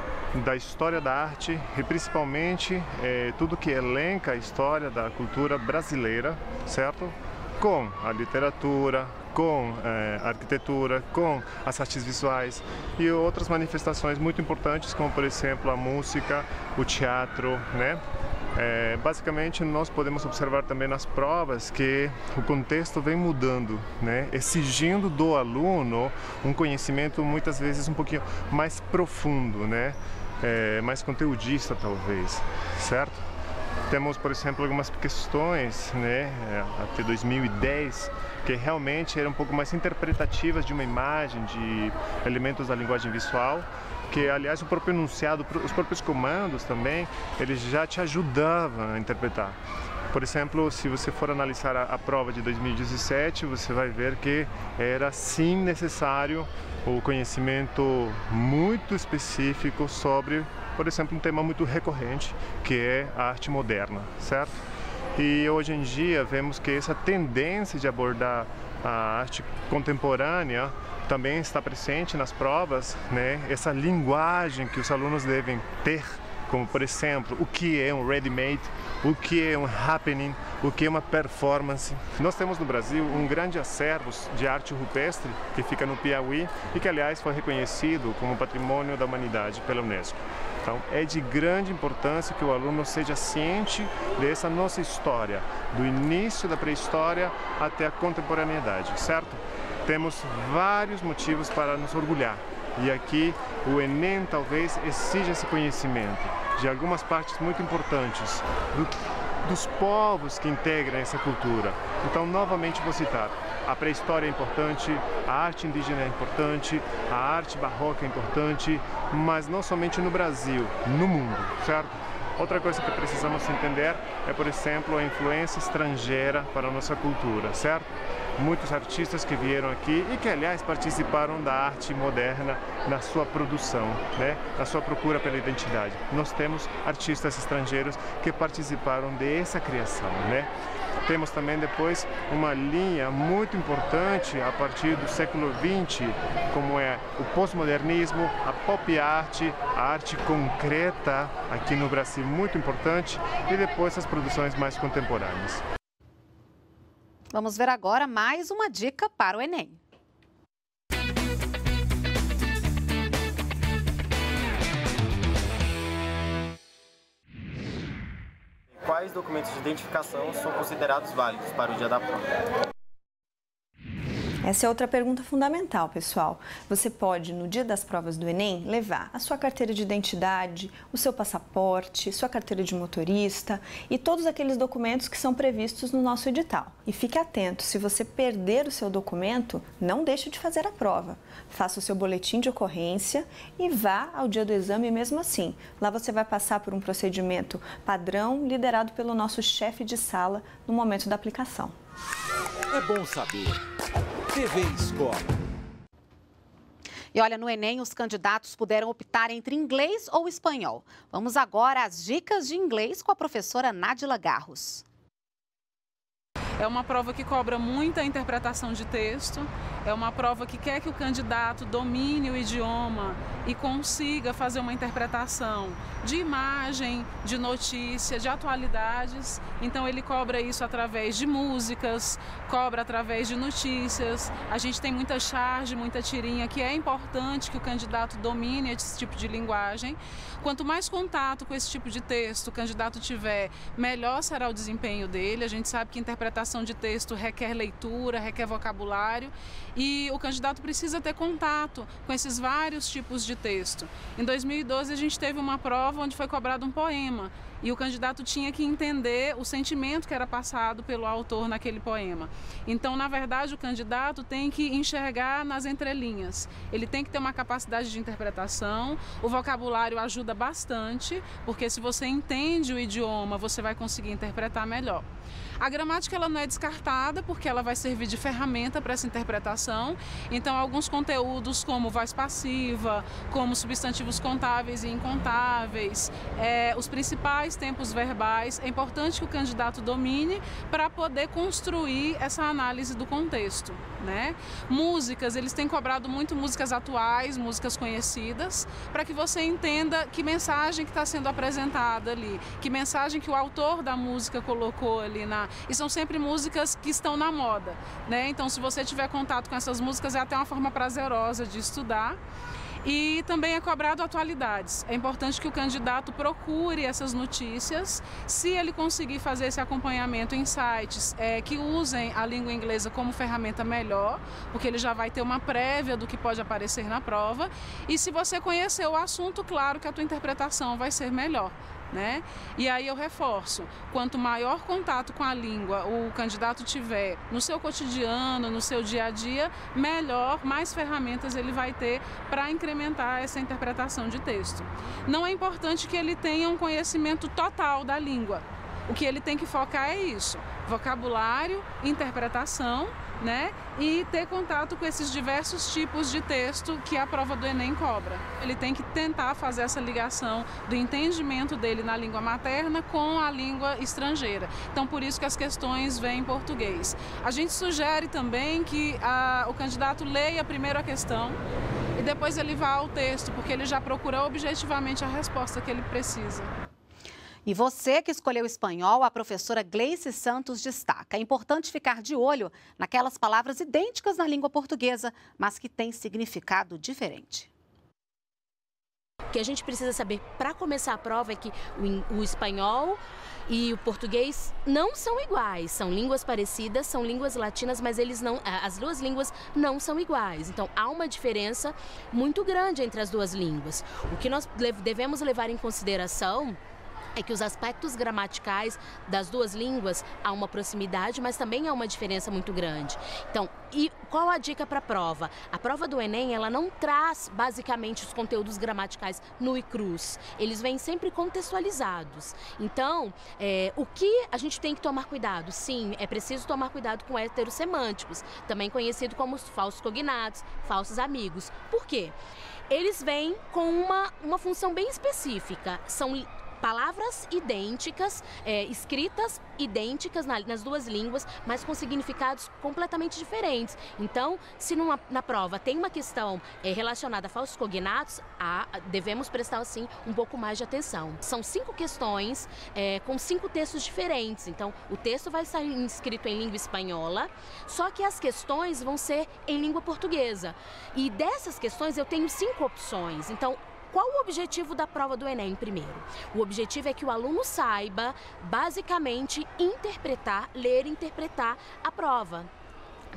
da história da arte e principalmente eh, tudo que elenca a história da cultura brasileira, certo? Com a literatura, com eh, a arquitetura, com as artes visuais e outras manifestações muito importantes, como por exemplo a música, o teatro, né? É, basicamente nós podemos observar também nas provas que o contexto vem mudando, né? Exigindo do aluno um conhecimento muitas vezes um pouquinho mais profundo, né? É, mais conteudista talvez, certo? Temos, por exemplo, algumas questões, né, até dois mil e dez, que realmente eram um pouco mais interpretativas de uma imagem, de elementos da linguagem visual, que, aliás, o próprio enunciado, os próprios comandos também, eles já te ajudavam a interpretar. Por exemplo, se você for analisar a, a prova de dois mil e dezessete, você vai ver que era sim necessário o conhecimento muito específico sobre, por exemplo, um tema muito recorrente, que é a arte moderna, certo? E hoje em dia vemos que essa tendência de abordar a arte contemporânea também está presente nas provas, né? Essa linguagem que os alunos devem ter, como por exemplo, o que é um ready-made, o que é um happening, o que é uma performance. Nós temos no Brasil um grande acervo de arte rupestre que fica no Piauí e que, aliás, foi reconhecido como Patrimônio da Humanidade pela Unesco. Então, é de grande importância que o aluno seja ciente dessa nossa história, do início da pré-história até a contemporaneidade, certo? Temos vários motivos para nos orgulhar. E aqui o Enem talvez exija esse conhecimento de algumas partes muito importantes do, dos povos que integram essa cultura. Então, novamente vou citar, a pré-história é importante, a arte indígena é importante, a arte barroca é importante, mas não somente no Brasil, no mundo, certo? Outra coisa que precisamos entender é, por exemplo, a influência estrangeira para a nossa cultura, certo? Muitos artistas que vieram aqui e que, aliás, participaram da arte moderna na sua produção, né? Na sua procura pela identidade. Nós temos artistas estrangeiros que participaram dessa criação, né? Temos também depois uma linha muito importante a partir do século vinte, como é o pós-modernismo, a pop art, a arte concreta aqui no Brasil, muito importante, e depois as produções mais contemporâneas. Vamos ver agora mais uma dica para o Enem. Quais documentos de identificação são considerados válidos para o dia da prova? Essa é outra pergunta fundamental, pessoal. Você pode, no dia das provas do Enem, levar a sua carteira de identidade, o seu passaporte, sua carteira de motorista e todos aqueles documentos que são previstos no nosso edital. E fique atento, se você perder o seu documento, não deixe de fazer a prova. Faça o seu boletim de ocorrência e vá ao dia do exame mesmo assim. Lá você vai passar por um procedimento padrão liderado pelo nosso chefe de sala no momento da aplicação. É bom saber. T V Escola. E olha, no Enem, os candidatos puderam optar entre inglês ou espanhol. Vamos agora às dicas de inglês com a professora Nádila Garros. É uma prova que cobra muita interpretação de texto, é uma prova que quer que o candidato domine o idioma e consiga fazer uma interpretação de imagem, de notícia, de atualidades. Então ele cobra isso através de músicas, cobra através de notícias. A gente tem muita charge, muita tirinha, que é importante que o candidato domine esse tipo de linguagem. Quanto mais contato com esse tipo de texto o candidato tiver, melhor será o desempenho dele. A gente sabe que interpretação de texto requer leitura, requer vocabulário e o candidato precisa ter contato com esses vários tipos de texto. Em dois mil e doze a gente teve uma prova onde foi cobrado um poema e o candidato tinha que entender o sentimento que era passado pelo autor naquele poema. Então, na verdade, o candidato tem que enxergar nas entrelinhas. Ele tem que ter uma capacidade de interpretação. O vocabulário ajuda bastante, porque se você entende o idioma, você vai conseguir interpretar melhor. A gramática ela não é descartada, porque ela vai servir de ferramenta para essa interpretação. Então, alguns conteúdos como voz passiva, como substantivos contáveis e incontáveis, é, os principais tempos verbais, é importante que o candidato domine para poder construir essa análise do contexto, né? Músicas, eles têm cobrado muito músicas atuais, músicas conhecidas, para que você entenda que mensagem que está sendo apresentada ali, que mensagem que o autor da música colocou ali na... E são sempre músicas que estão na moda, né? Então, se você tiver contato com essas músicas, é até uma forma prazerosa de estudar. E também é cobrado atualidades. É importante que o candidato procure essas notícias. Se ele conseguir fazer esse acompanhamento em sites é, que usem a língua inglesa como ferramenta melhor, porque ele já vai ter uma prévia do que pode aparecer na prova. E se você conhecer o assunto, claro que a tua interpretação vai ser melhor, né? E aí eu reforço, quanto maior contato com a língua o candidato tiver no seu cotidiano, no seu dia a dia, melhor, mais ferramentas ele vai ter para incrementar essa interpretação de texto. Não é importante que ele tenha um conhecimento total da língua. O que ele tem que focar é isso, vocabulário, interpretação, né? E ter contato com esses diversos tipos de texto que a prova do Enem cobra. Ele tem que tentar fazer essa ligação do entendimento dele na língua materna com a língua estrangeira. Então, por isso que as questões vêm em português. A gente sugere também que a, o candidato leia primeiro a questão e depois ele vá ao texto, porque ele já procura objetivamente a resposta que ele precisa. E você que escolheu espanhol, a professora Gleice Santos destaca. É importante ficar de olho naquelas palavras idênticas na língua portuguesa, mas que têm significado diferente. O que a gente precisa saber para começar a prova é que o, o espanhol e o português não são iguais, são línguas parecidas, são línguas latinas, mas eles não, as duas línguas não são iguais. Então há uma diferença muito grande entre as duas línguas. O que nós devemos levar em consideração é que os aspectos gramaticais das duas línguas há uma proximidade, mas também há uma diferença muito grande. Então, e qual a dica para a prova? A prova do Enem, ela não traz basicamente os conteúdos gramaticais nu e crus. Eles vêm sempre contextualizados. Então, é, o que a gente tem que tomar cuidado? Sim, é preciso tomar cuidado com heterossemânticos, também conhecido como os falsos cognatos, falsos amigos. Por quê? Eles vêm com uma, uma função bem específica. São palavras idênticas, é, escritas idênticas na, nas duas línguas, mas com significados completamente diferentes. Então, se numa, na prova tem uma questão é, relacionada a falsos cognatos, a, devemos prestar, sim, um pouco mais de atenção. São cinco questões é, com cinco textos diferentes. Então, o texto vai estar escrito em língua espanhola, só que as questões vão ser em língua portuguesa. E dessas questões eu tenho cinco opções. Então, qual o objetivo da prova do Enem, primeiro? O objetivo é que o aluno saiba, basicamente, interpretar, ler e interpretar a prova.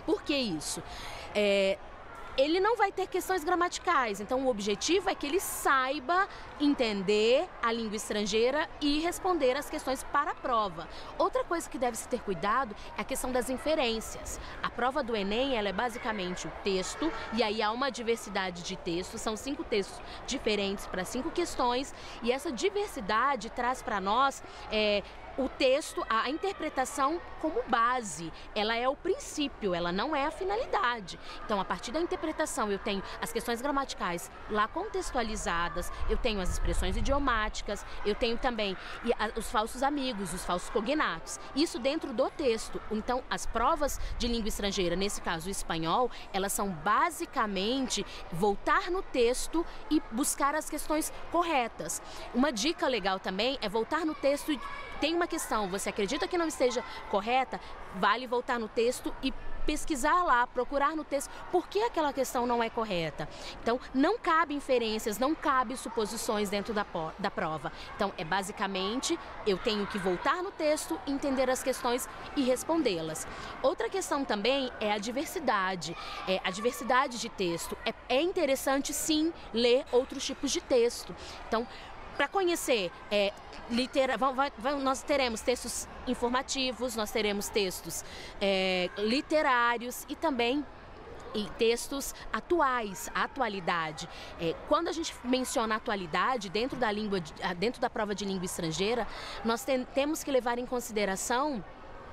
Por que isso? É... Ele não vai ter questões gramaticais, então o objetivo é que ele saiba entender a língua estrangeira e responder as questões para a prova. Outra coisa que deve se ter cuidado é a questão das inferências. A prova do Enem, ela é basicamente o texto, e aí há uma diversidade de textos, são cinco textos diferentes para cinco questões, e essa diversidade traz para nós é, o texto, a interpretação como base. Ela é o princípio, ela não é a finalidade. Então, a partir da interpretação, eu tenho as questões gramaticais lá contextualizadas, eu tenho as expressões idiomáticas, eu tenho também os falsos amigos, os falsos cognatos. Isso dentro do texto. Então, as provas de língua estrangeira, nesse caso o espanhol, elas são basicamente voltar no texto e buscar as questões corretas. Uma dica legal também é voltar no texto e tem uma questão, você acredita que não esteja correta, vale voltar no texto e pesquisar lá, procurar no texto por que aquela questão não é correta. Então, não cabe inferências, não cabe suposições dentro da, da prova. Então, é basicamente, eu tenho que voltar no texto, entender as questões e respondê-las. Outra questão também é a diversidade, é a diversidade de texto. É, é interessante, sim, ler outros tipos de texto. Então, para conhecer, é, litera... vão, vão, nós teremos textos informativos, nós teremos textos é, literários e também e textos atuais, a atualidade. É, quando a gente menciona atualidade dentro da, língua, dentro da prova de língua estrangeira, nós tem, temos que levar em consideração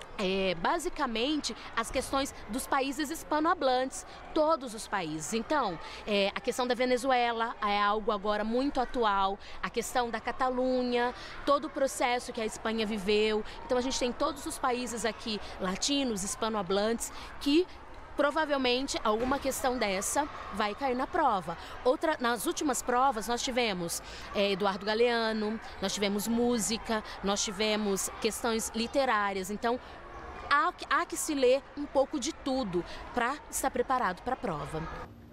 É, basicamente as questões dos países hispanohablantes, todos os países. Então, é, a questão da Venezuela é algo agora muito atual, a questão da Catalunha, todo o processo que a Espanha viveu. Então, a gente tem todos os países aqui, latinos, hispanohablantes, que provavelmente alguma questão dessa vai cair na prova. Outra, nas últimas provas nós tivemos é, Eduardo Galeano, nós tivemos música, nós tivemos questões literárias. Então, há, há que se ler um pouco de tudo para estar preparado para a prova.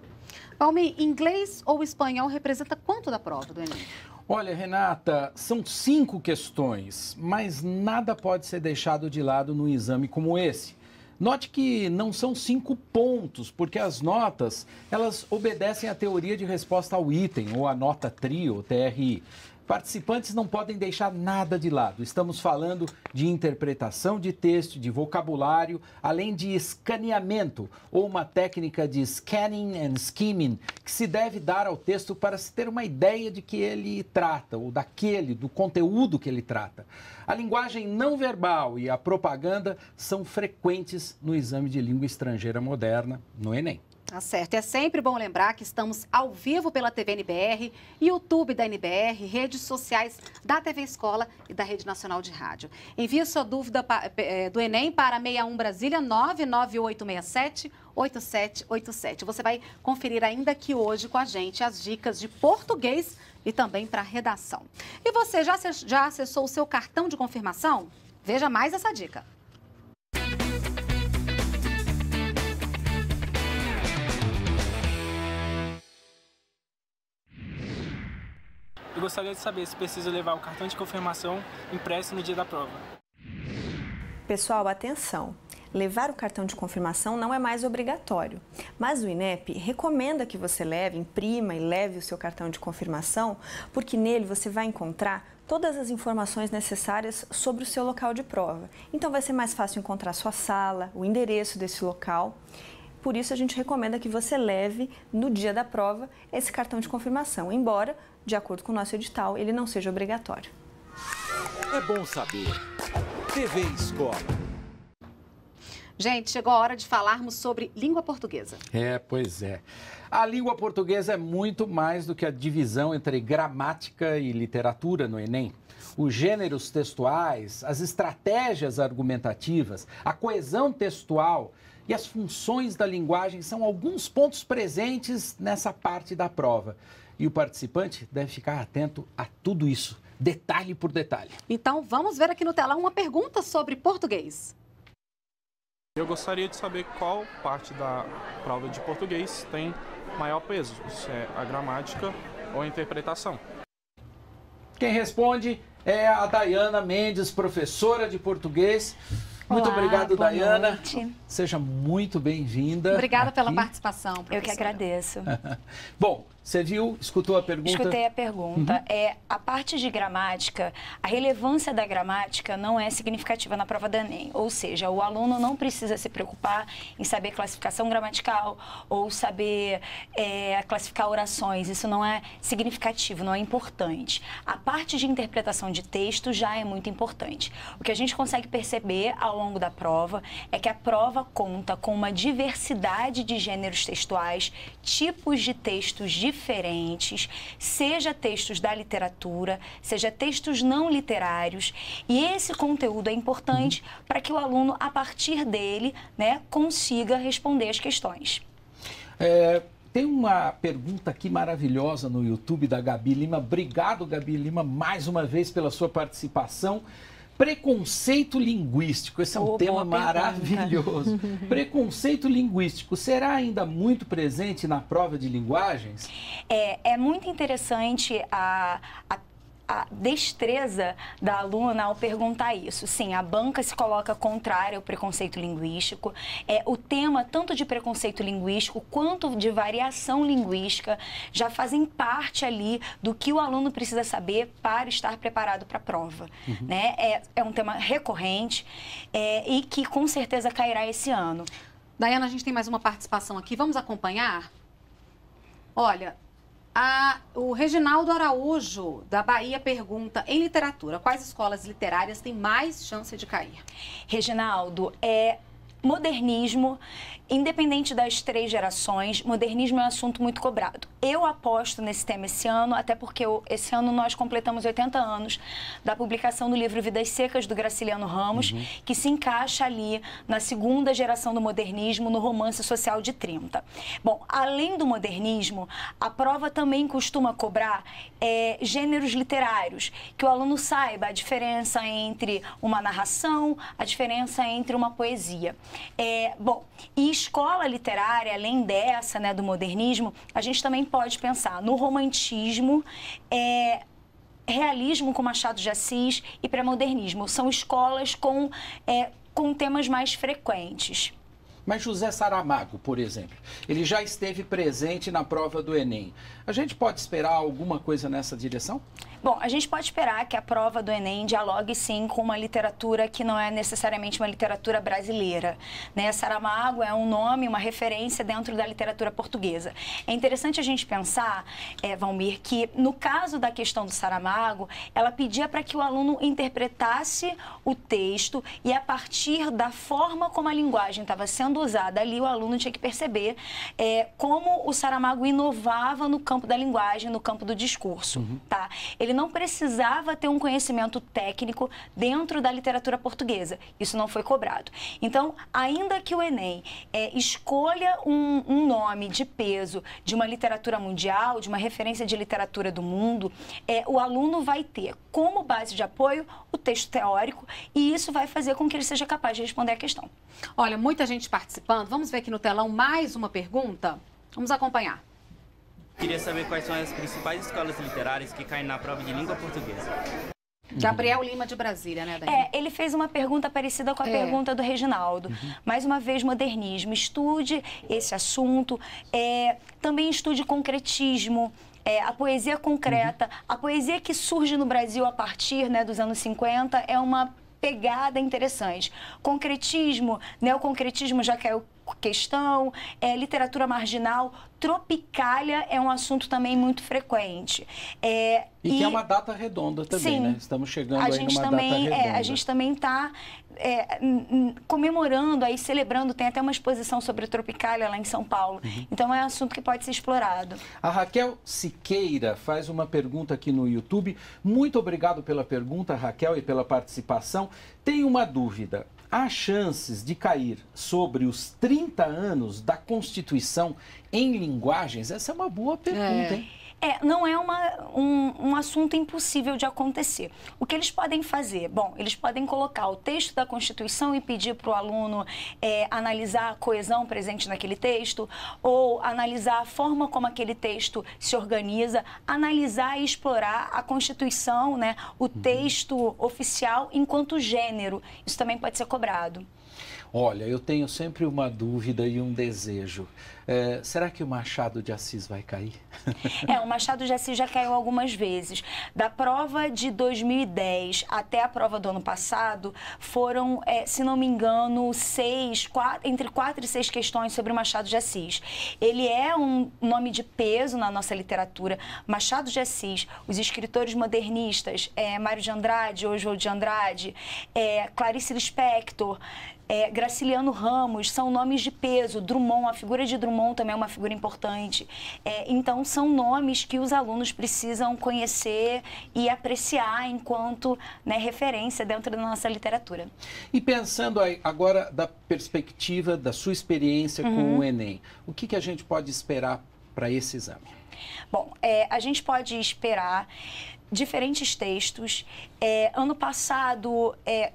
Valmir, inglês ou espanhol representa quanto da prova do Enem? Olha, Renata, são cinco questões, mas nada pode ser deixado de lado num exame como esse. Note que não são cinco pontos, porque as notas, elas obedecem à teoria de resposta ao item, ou à nota trio, T R I. Participantes não podem deixar nada de lado. Estamos falando de interpretação de texto, de vocabulário, além de escaneamento, ou uma técnica de scanning and skimming, que se deve dar ao texto para se ter uma ideia de que ele trata, ou daquele, do conteúdo que ele trata. A linguagem não verbal e a propaganda são frequentes no exame de língua estrangeira moderna, no Enem. Tá certo. É sempre bom lembrar que estamos ao vivo pela T V N B R, YouTube da N B R, redes sociais da T V Escola e da Rede Nacional de Rádio. Envie sua dúvida do Enem para sessenta e um Brasília, nove nove oito seis sete, oito sete oito sete. Você vai conferir ainda aqui hoje com a gente as dicas de português e também para redação. E você já, já acessou o seu cartão de confirmação? Veja mais essa dica. Eu gostaria de saber se preciso levar o cartão de confirmação impresso no dia da prova. Pessoal, atenção! Levar o cartão de confirmação não é mais obrigatório, mas o INEP recomenda que você leve, imprima e leve o seu cartão de confirmação, porque nele você vai encontrar todas as informações necessárias sobre o seu local de prova. Então vai ser mais fácil encontrar a sua sala, o endereço desse local. Por isso a gente recomenda que você leve no dia da prova esse cartão de confirmação, embora, de acordo com o nosso edital, ele não seja obrigatório. É bom saber. T V Escola. Gente, chegou a hora de falarmos sobre língua portuguesa. É, pois é. A língua portuguesa é muito mais do que a divisão entre gramática e literatura no Enem. Os gêneros textuais, as estratégias argumentativas, a coesão textual e as funções da linguagem são alguns pontos presentes nessa parte da prova. E o participante deve ficar atento a tudo isso, detalhe por detalhe. Então, vamos ver aqui no telão uma pergunta sobre português. Eu gostaria de saber qual parte da prova de português tem maior peso, se é a gramática ou a interpretação. Quem responde é a Dayana Mendes, professora de português. Muito Olá, obrigado, boa Dayana. noite. Seja muito bem-vinda. Obrigada aqui. pela participação, professora. Eu que agradeço. Bom, você viu, escutou a pergunta? Escutei a pergunta. Uhum. É, a parte de gramática, a relevância da gramática não é significativa na prova do Enem. Ou seja, o aluno não precisa se preocupar em saber classificação gramatical ou saber é, classificar orações. Isso não é significativo, não é importante. A parte de interpretação de texto já é muito importante. O que a gente consegue perceber ao longo da prova é que a prova conta com uma diversidade de gêneros textuais, tipos de textos diferentes, seja textos da literatura, seja textos não literários, e esse conteúdo é importante uhum. para que o aluno, a partir dele, né, consiga responder as questões. É... Tem uma pergunta aqui maravilhosa no YouTube da Gabi Lima. Obrigado, Gabi Lima, mais uma vez pela sua participação. Preconceito linguístico, esse é um oh, tema maravilhoso. Preconceito linguístico, será ainda muito presente na prova de linguagens? É, é muito interessante a, a a destreza da aluna ao perguntar isso. Sim, a banca se coloca contrária ao preconceito linguístico. É, o tema, tanto de preconceito linguístico quanto de variação linguística, já fazem parte ali do que o aluno precisa saber para estar preparado para a prova. Uhum. Né? É, é um tema recorrente é, e que com certeza cairá esse ano. Dayana, a gente tem mais uma participação aqui. Vamos acompanhar? Olha... Ah, o Reginaldo Araújo, da Bahia, pergunta, em literatura, quais escolas literárias têm mais chance de cair? Reginaldo, é... modernismo, independente das três gerações, modernismo é um assunto muito cobrado. Eu aposto nesse tema esse ano, até porque eu, esse ano nós completamos oitenta anos da publicação do livro Vidas Secas, do Graciliano Ramos, uhum. que se encaixa ali na segunda geração do modernismo, no romance social de trinta. Bom, além do modernismo, a prova também costuma cobrar é, gêneros literários, que o aluno saiba a diferença entre uma narração, a diferença entre uma poesia. É, bom, e escola literária, além dessa, né, do modernismo, a gente também pode pensar no romantismo, é, realismo com Machado de Assis e pré-modernismo. São escolas com, é, com temas mais frequentes. Mas José Saramago, por exemplo, ele já esteve presente na prova do Enem. A gente pode esperar alguma coisa nessa direção? Bom, a gente pode esperar que a prova do Enem dialogue, sim, com uma literatura que não é necessariamente uma literatura brasileira, né? Saramago é um nome, uma referência dentro da literatura portuguesa. É interessante a gente pensar, é, Valmir, que no caso da questão do Saramago, ela pedia para que o aluno interpretasse o texto e, a partir da forma como a linguagem estava sendo usada ali, o aluno tinha que perceber é, como o Saramago inovava no campo da linguagem, no campo do discurso, uhum. tá? Ele não precisava ter um conhecimento técnico dentro da literatura portuguesa. Isso não foi cobrado. Então, ainda que o Enem é, escolha um, um nome de peso de uma literatura mundial, de uma referência de literatura do mundo, é, o aluno vai ter como base de apoio o texto teórico e isso vai fazer com que ele seja capaz de responder a questão. Olha, muita gente participando. Vamos ver aqui no telão mais uma pergunta? Vamos acompanhar. Queria saber quais são as principais escolas literárias que caem na prova de língua portuguesa. Gabriel Lima, de Brasília, né, Dani? É, ele fez uma pergunta parecida com a é. pergunta do Reginaldo. Uhum. Mais uma vez, modernismo. Estude esse assunto. É, também estude concretismo. É, a poesia concreta. Uhum. A poesia que surge no Brasil a partir, né, dos anos cinquenta é uma pegada interessante. Concretismo, neoconcretismo já caiu questão, é, literatura marginal, tropicália é um assunto também muito frequente. É, e, e que é uma data redonda também, sim, né? Estamos chegando a aí gente numa também, data redonda. É, a gente também está é, comemorando, aí, celebrando, tem até uma exposição sobre tropicália lá em São Paulo. Uhum. Então é um assunto que pode ser explorado. A Raquel Siqueira faz uma pergunta aqui no YouTube. Muito obrigado pela pergunta, Raquel, e pela participação. Tenho uma dúvida. Há chances de cair sobre os trinta anos da Constituição em linguagens? Essa é uma boa pergunta, é. hein? É, não é uma, um, um assunto impossível de acontecer. O que eles podem fazer? Bom, eles podem colocar o texto da Constituição e pedir para o aluno é, analisar a coesão presente naquele texto, ou analisar a forma como aquele texto se organiza, analisar e explorar a Constituição, né, o texto oficial enquanto gênero. Isso também pode ser cobrado. Olha, eu tenho sempre uma dúvida e um desejo. É, será que o Machado de Assis vai cair? É, o Machado de Assis já caiu algumas vezes. Da prova de dois mil e dez até a prova do ano passado, foram, é, se não me engano, seis, quatro, entre quatro e seis questões sobre o Machado de Assis. Ele é um nome de peso na nossa literatura. Machado de Assis, os escritores modernistas, é, Mário de Andrade, Oswald de Andrade, é, Clarice Lispector, É, Graciliano Ramos, são nomes de peso. Drummond, a figura de Drummond também é uma figura importante. É, então, são nomes que os alunos precisam conhecer e apreciar enquanto, né, referência dentro da nossa literatura. E pensando aí, agora da perspectiva da sua experiência Uhum. com o Enem, o que, que a gente pode esperar para esse exame? Bom, é, a gente pode esperar diferentes textos. É, ano passado, é,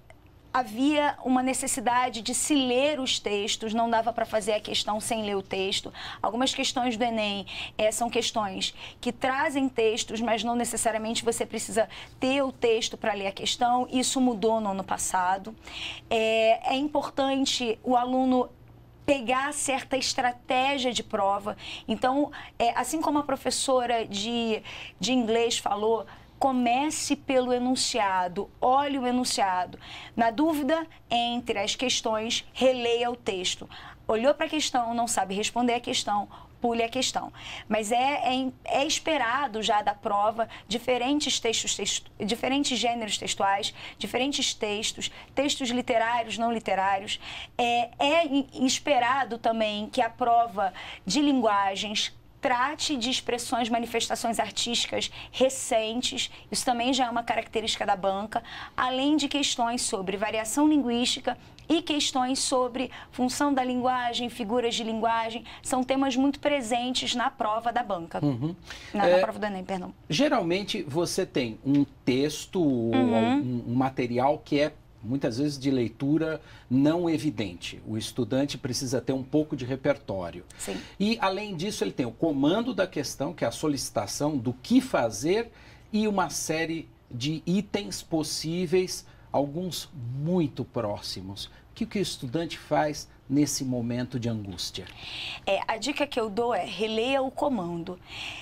havia uma necessidade de se ler os textos, não dava para fazer a questão sem ler o texto. Algumas questões do Enem é, são questões que trazem textos, mas não necessariamente você precisa ter o texto para ler a questão. Isso mudou no ano passado. É, é importante o aluno pegar certa estratégia de prova. Então, é, assim como a professora de, de inglês falou, comece pelo enunciado, olhe o enunciado. Na dúvida entre as questões, releia o texto. Olhou para a questão, não sabe responder a questão, pule a questão. Mas é, é, é esperado já da prova diferentes textos, texto, diferentes gêneros textuais, diferentes textos, textos literários, não literários. É, é esperado também que a prova de linguagens trate de expressões, manifestações artísticas recentes, isso também já é uma característica da banca, além de questões sobre variação linguística e questões sobre função da linguagem, figuras de linguagem, são temas muito presentes na prova da banca, Uhum. na, É, na prova do Enem, perdão. Geralmente você tem um texto ou Uhum. um, um material que é muitas vezes de leitura não evidente. O estudante precisa ter um pouco de repertório. Sim. E, além disso, ele tem o comando da questão, que é a solicitação do que fazer, e uma série de itens possíveis, alguns muito próximos. O que, que o estudante faz nesse momento de angústia? É, a dica que eu dou é releia o comando.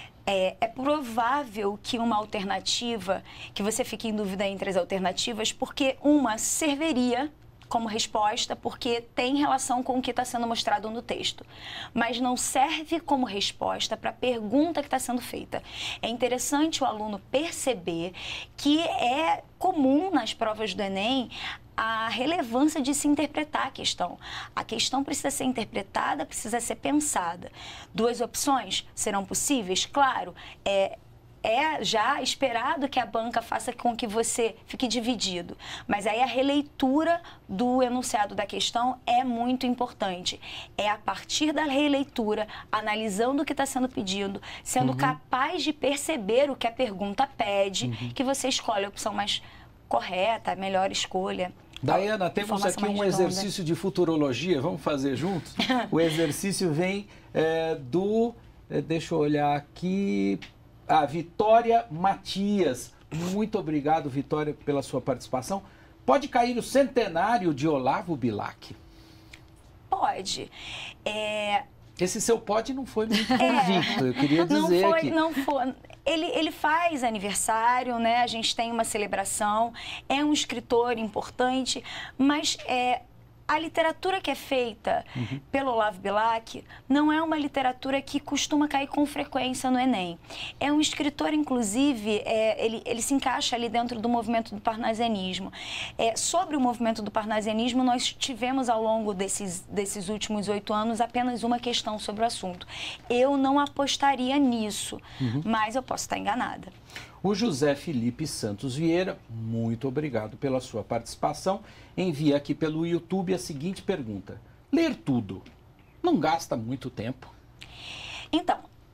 É, é provável que uma alternativa, que você fique em dúvida entre as alternativas, porque uma serviria como resposta, porque tem relação com o que está sendo mostrado no texto, mas não serve como resposta para a pergunta que está sendo feita. É interessante o aluno perceber que é comum nas provas do Enem a relevância de se interpretar a questão. A questão precisa ser interpretada, precisa ser pensada. Duas opções serão possíveis? Claro, é... É já esperado que a banca faça com que você fique dividido. Mas aí a releitura do enunciado da questão é muito importante. É a partir da releitura, analisando o que está sendo pedido, sendo Uhum. capaz de perceber o que a pergunta pede, Uhum. que você escolhe a opção mais correta, a melhor escolha. Daiana, temos Informação aqui um mais redonda. exercício de futurologia, vamos fazer juntos? O exercício vem é, do, é, deixa eu olhar aqui, a Vitória Matias. Muito obrigado, Vitória, pela sua participação. Pode cair o centenário de Olavo Bilac? Pode. É... Esse seu pode não foi muito convicto, eu queria dizer não foi, aqui. Não foi. Ele, ele faz aniversário, né? A gente tem uma celebração, é um escritor importante, mas é, a literatura que é feita Uhum. pelo Olavo Bilac não é uma literatura que costuma cair com frequência no Enem. É um escritor, inclusive, é, ele, ele se encaixa ali dentro do movimento do parnasianismo. É, sobre o movimento do parnasianismo, nós tivemos ao longo desses, desses últimos oito anos apenas uma questão sobre o assunto. Eu não apostaria nisso, Uhum. mas eu posso estar enganada. O José Felipe Santos Vieira, muito obrigado pela sua participação. Envia aqui pelo YouTube a seguinte pergunta: ler tudo não gasta muito tempo? Então,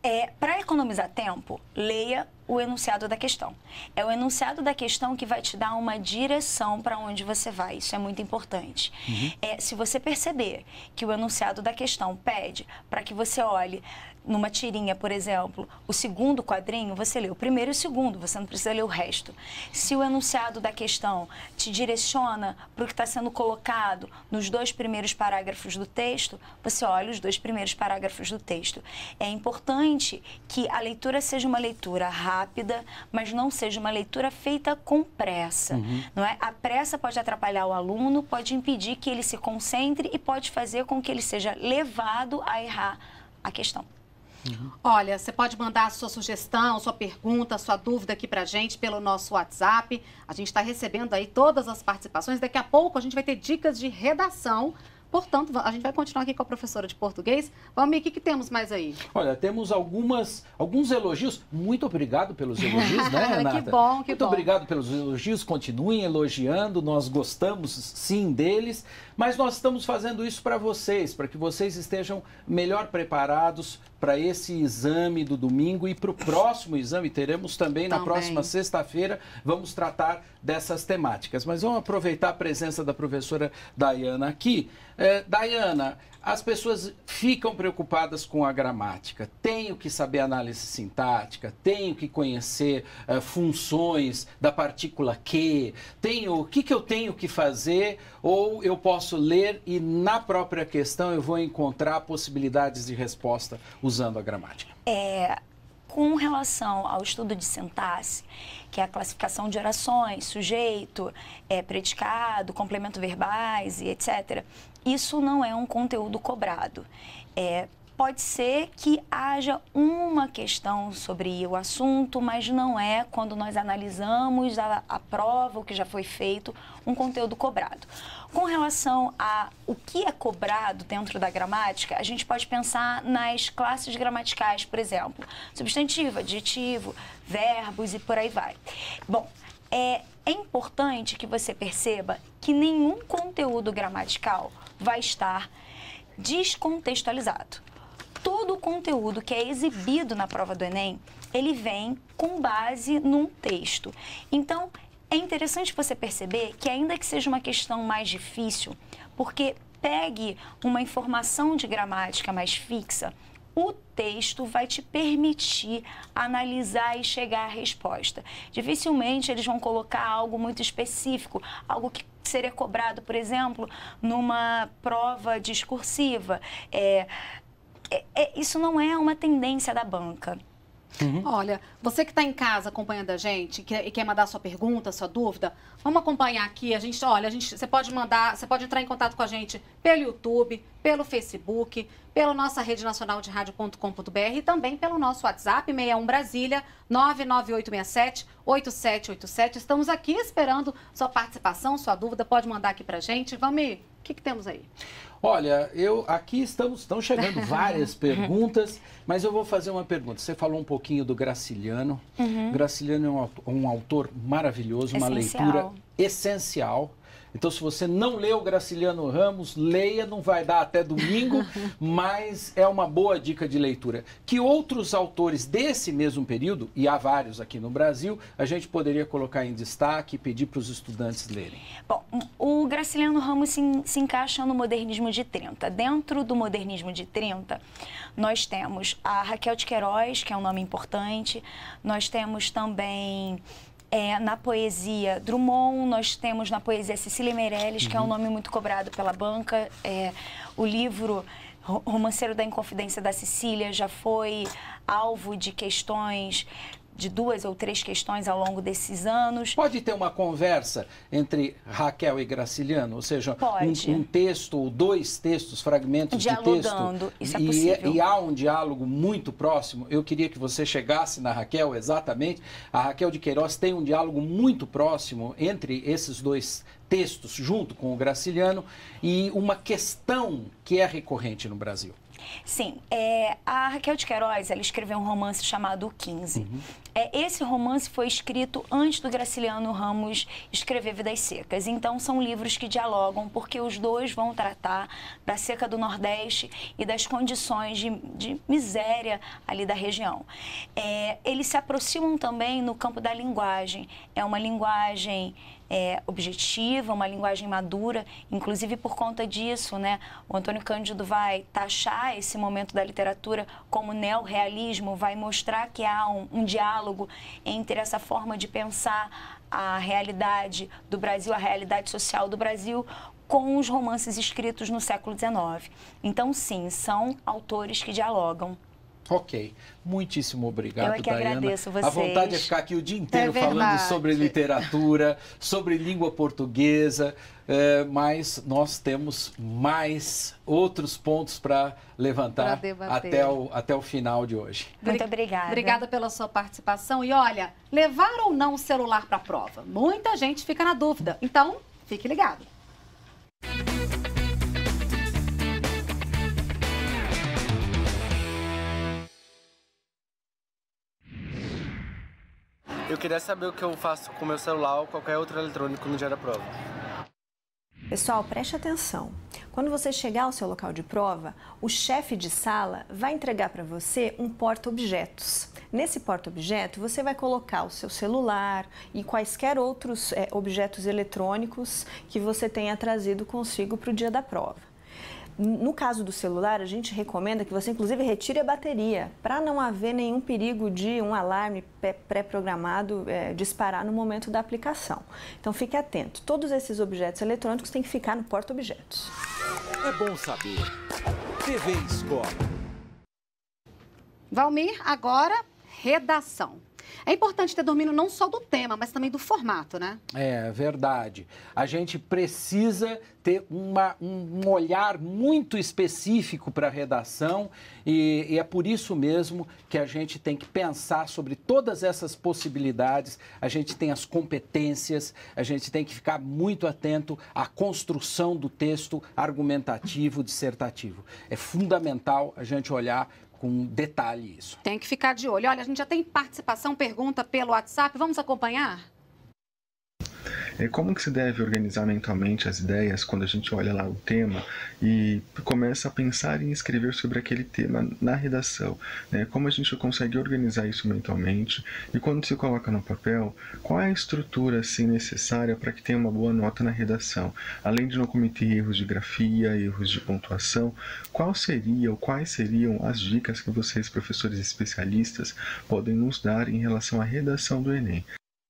É, para economizar tempo, leia o enunciado da questão. É o enunciado da questão que vai te dar uma direção para onde você vai. Isso é muito importante. Uhum. É, se você perceber que o enunciado da questão pede para que você olhe numa tirinha, por exemplo, o segundo quadrinho, você lê o primeiro e o segundo, você não precisa ler o resto. Se o enunciado da questão te direciona para o que está sendo colocado nos dois primeiros parágrafos do texto, você olha os dois primeiros parágrafos do texto. É importante que a leitura seja uma leitura rápida, mas não seja uma leitura feita com pressa. Uhum. Não é? A pressa pode atrapalhar o aluno, pode impedir que ele se concentre e pode fazer com que ele seja levado a errar a questão. Uhum. Olha, você pode mandar a sua sugestão, sua pergunta, sua dúvida aqui pra gente pelo nosso WhatsApp. A gente está recebendo aí todas as participações. Daqui a pouco a gente vai ter dicas de redação. Portanto, a gente vai continuar aqui com a professora de português. Vamos, o que, que temos mais aí? Olha, temos algumas, alguns elogios. Muito obrigado pelos elogios, né, Renata? Que bom, que Muito bom. obrigado pelos elogios. Continuem elogiando. Nós gostamos, sim, deles. Mas nós estamos fazendo isso para vocês, para que vocês estejam melhor preparados para esse exame do domingo e para o próximo exame. Teremos também, também. na próxima sexta-feira, vamos tratar dessas temáticas. Mas vamos aproveitar a presença da professora Dayana aqui. É, Dayana, as pessoas ficam preocupadas com a gramática. Tenho que saber análise sintática, tenho que conhecer uh, funções da partícula que, tenho, o que, que eu tenho que fazer, ou eu posso ler e na própria questão eu vou encontrar possibilidades de resposta usando a gramática. É, com relação ao estudo de sintaxe, que é a classificação de orações, sujeito, é, predicado, complemento verbais e etcétera, isso não é um conteúdo cobrado. É, pode ser que haja uma questão sobre o assunto, mas não é, quando nós analisamos a, a prova, o que já foi feito, um conteúdo cobrado. Com relação a o que é cobrado dentro da gramática, a gente pode pensar nas classes gramaticais, por exemplo, substantivo, adjetivo, verbos e por aí vai. Bom, é, é importante que você perceba que nenhum conteúdo gramatical vai estar descontextualizado. Todo o conteúdo que é exibido na prova do Enem, ele vem com base num texto. Então, é interessante você perceber que, ainda que seja uma questão mais difícil, porque pegue uma informação de gramática mais fixa, o texto vai te permitir analisar e chegar à resposta. Dificilmente eles vão colocar algo muito específico, algo que seria cobrado, por exemplo, numa prova discursiva. É, é, é, isso não é uma tendência da banca. Uhum. Olha, você que está em casa acompanhando a gente e quer, quer mandar sua pergunta, sua dúvida, vamos acompanhar aqui. A gente, olha, a gente, você pode mandar, você pode entrar em contato com a gente pelo YouTube, pelo Facebook, pela nossa rede nacional de rádio ponto com ponto br e também pelo nosso WhatsApp, sessenta e um Brasília, nove nove oito seis sete, oito sete oito sete. Estamos aqui esperando sua participação, sua dúvida, pode mandar aqui pra gente. Vamos, o que, que temos aí? Olha, eu aqui estamos, estão chegando várias perguntas, mas eu vou fazer uma pergunta. Você falou um pouquinho do Graciliano. Uhum. Graciliano é um, um autor maravilhoso, uma Essencial. leitura essencial. Então, se você não leu Graciliano Ramos, leia, não vai dar até domingo, mas é uma boa dica de leitura. Que outros autores desse mesmo período, e há vários aqui no Brasil, a gente poderia colocar em destaque e pedir para os estudantes lerem? Bom, o Graciliano Ramos se, se encaixa no modernismo de trinta. Dentro do modernismo de trinta, nós temos a Raquel de Queiroz, que é um nome importante, nós temos também... É, na poesia Drummond, nós temos na poesia Cecília Meirelles, uhum. que é um nome muito cobrado pela banca. É, o livro Romanceiro da Inconfidência da Cecília já foi alvo de questões, de duas ou três questões ao longo desses anos. Pode ter uma conversa entre Raquel e Graciliano? Ou seja, um, um texto ou dois textos, fragmentos Dialogando, de texto. Isso é e, possível. E há um diálogo muito próximo. Eu queria que você chegasse na Raquel, exatamente. A Raquel de Queiroz tem um diálogo muito próximo entre esses dois textos, junto com o Graciliano, e uma questão que é recorrente no Brasil. Sim, é, a Raquel de Queiroz, ela escreveu um romance chamado O quinze. Uhum. É, esse romance foi escrito antes do Graciliano Ramos escrever Vidas Secas. Então, são livros que dialogam, porque os dois vão tratar da seca do Nordeste e das condições de, de miséria ali da região. É, eles se aproximam também no campo da linguagem. É uma linguagem É, objetiva, uma linguagem madura, inclusive por conta disso, né, o Antônio Cândido vai taxar esse momento da literatura como neorrealismo, vai mostrar que há um, um diálogo entre essa forma de pensar a realidade do Brasil, a realidade social do Brasil, com os romances escritos no século dezenove. Então, sim, são autores que dialogam. Ok, muitíssimo obrigado, Eu é que Daiana. agradeço vocês. A vontade é ficar aqui o dia inteiro É falando verdade. sobre literatura, sobre língua portuguesa, é, mas nós temos mais outros pontos para levantar Pra debater. até o, até o final de hoje. Muito obrigada. Obrigada pela sua participação. E olha, levar ou não o celular para a prova? Muita gente fica na dúvida. Então, fique ligado. Eu queria saber o que eu faço com o meu celular ou qualquer outro eletrônico no dia da prova. Pessoal, preste atenção. Quando você chegar ao seu local de prova, o chefe de sala vai entregar para você um porta-objetos. Nesse porta-objeto, você vai colocar o seu celular e quaisquer outros é, objetos eletrônicos que você tenha trazido consigo para o dia da prova. No caso do celular, a gente recomenda que você, inclusive, retire a bateria, para não haver nenhum perigo de um alarme pré-programado é, disparar no momento da aplicação. Então, fique atento. Todos esses objetos eletrônicos têm que ficar no porta-objetos. É bom saber. T V Escola. Valmir, agora, redação. É importante ter domínio não só do tema, mas também do formato, né? É verdade. A gente precisa ter uma, um, um olhar muito específico para a redação e, e é por isso mesmo que a gente tem que pensar sobre todas essas possibilidades, a gente tem as competências, a gente tem que ficar muito atento à construção do texto argumentativo, dissertativo. É fundamental a gente olhar com detalhe isso. Tem que ficar de olho. Olha, a gente já tem participação, pergunta pelo WhatsApp. Vamos acompanhar? É, como que se deve organizar mentalmente as ideias quando a gente olha lá o tema e começa a pensar em escrever sobre aquele tema na redação? Né? Como a gente consegue organizar isso mentalmente? E quando se coloca no papel, qual é a estrutura assim, necessária para que tenha uma boa nota na redação? Além de não cometer erros de grafia, erros de pontuação, qual seria ou quais seriam as dicas que vocês, professores especialistas, podem nos dar em relação à redação do Enem?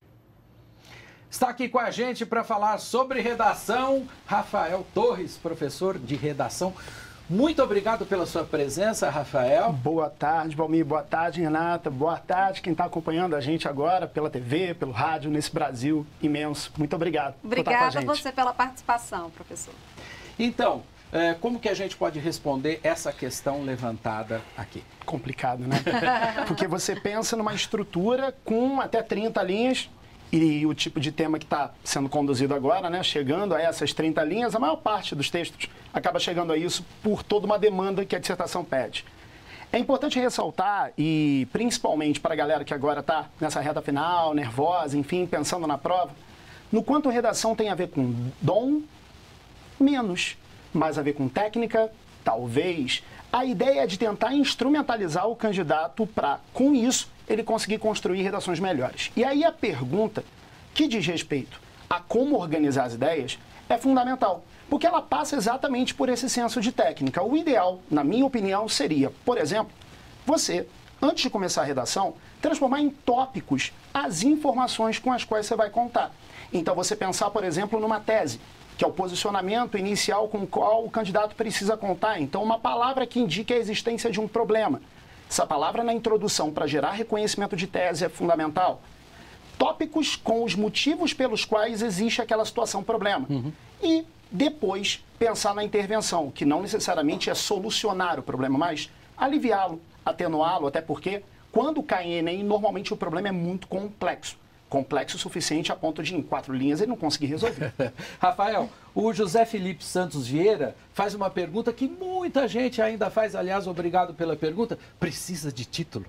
Está aqui com a gente para falar sobre redação, Rafael Torres, professor de redação. Muito obrigado pela sua presença, Rafael. Boa tarde, Valmir. Boa tarde, Renata. Boa tarde quem está acompanhando a gente agora pela T V, pelo rádio, nesse Brasil imenso. Muito obrigado por estar com a Obrigada gente. a você pela participação, professor. Então, é, como que a gente pode responder essa questão levantada aqui? Complicado, né? Porque você pensa numa estrutura com até trinta linhas. E o tipo de tema que está sendo conduzido agora, né, chegando a essas trinta linhas, a maior parte dos textos acaba chegando a isso por toda uma demanda que a dissertação pede. É importante ressaltar, e principalmente para a galera que agora está nessa reta final, nervosa, enfim, pensando na prova, no quanto redação tem a ver com dom, menos, mais a ver com técnica, talvez. A ideia é de tentar instrumentalizar o candidato para, com isso, ele conseguir construir redações melhores. E aí a pergunta que diz respeito a como organizar as ideias é fundamental, porque ela passa exatamente por esse senso de técnica. O ideal, na minha opinião, seria, por exemplo, você, antes de começar a redação, transformar em tópicos as informações com as quais você vai contar. Então você pensar, por exemplo, numa tese, que é o posicionamento inicial com o qual o candidato precisa contar. Então, uma palavra que indique a existência de um problema. Essa palavra na introdução para gerar reconhecimento de tese é fundamental. Tópicos com os motivos pelos quais existe aquela situação problema. Uhum. E depois pensar na intervenção, que não necessariamente é solucionar o problema, mas aliviá-lo, atenuá-lo, até porque quando cai em Enem, normalmente o problema é muito complexo. Complexo o suficiente a ponto de, em quatro linhas, ele não conseguir resolver. Rafael, o José Felipe Santos Vieira faz uma pergunta que muita gente ainda faz. Aliás, obrigado pela pergunta. Precisa de título?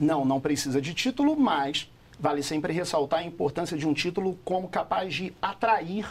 Não, não precisa de título, mas vale sempre ressaltar a importância de um título como capaz de atrair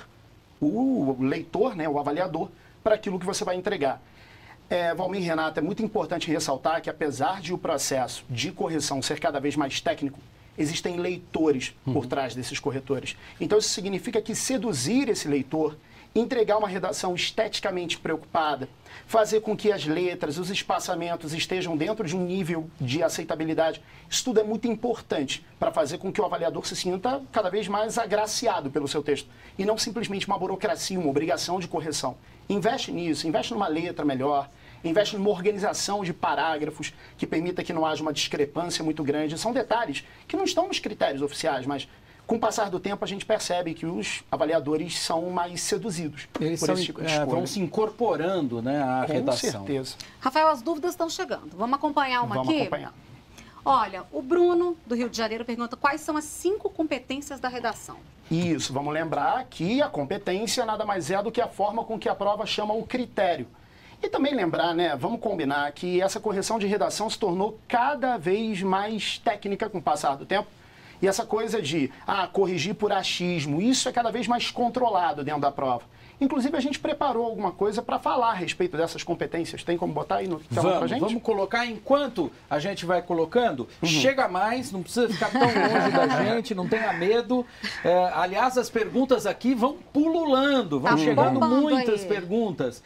o leitor, né, o avaliador, para aquilo que você vai entregar. É, Valmir e Renata, é muito importante ressaltar que, apesar de o processo de correção ser cada vez mais técnico, existem leitores uhum. por trás desses corretores. Então, isso significa que seduzir esse leitor, entregar uma redação esteticamente preocupada, fazer com que as letras, os espaçamentos estejam dentro de um nível de aceitabilidade, isso tudo é muito importante para fazer com que o avaliador se sinta cada vez mais agraciado pelo seu texto e não simplesmente uma burocracia, uma obrigação de correção. Investe nisso, investe numa letra melhor, investe numa organização de parágrafos que permita que não haja uma discrepância muito grande. São detalhes que não estão nos critérios oficiais, mas com o passar do tempo, a gente percebe que os avaliadores são mais seduzidos Eles por são, esse tipo de é, escolha. vão se incorporando, né, à Com redação. Com certeza. Rafael, as dúvidas estão chegando. Vamos acompanhar uma Vamos aqui? Vamos acompanhar. Olha, o Bruno, do Rio de Janeiro, pergunta quais são as cinco competências da redação. Isso, vamos lembrar que a competência nada mais é do que a forma com que a prova chama o critério. E também lembrar, né, vamos combinar que essa correção de redação se tornou cada vez mais técnica com o passar do tempo. E essa coisa de, ah, corrigir por achismo, isso é cada vez mais controlado dentro da prova. Inclusive, a gente preparou alguma coisa para falar a respeito dessas competências. Tem como botar aí no telão pra gente? Vamos colocar enquanto a gente vai colocando. Uhum. Chega mais, não precisa ficar tão longe da gente, não tenha medo. É, aliás, as perguntas aqui vão pululando, vão tá chegando muitas aí. perguntas.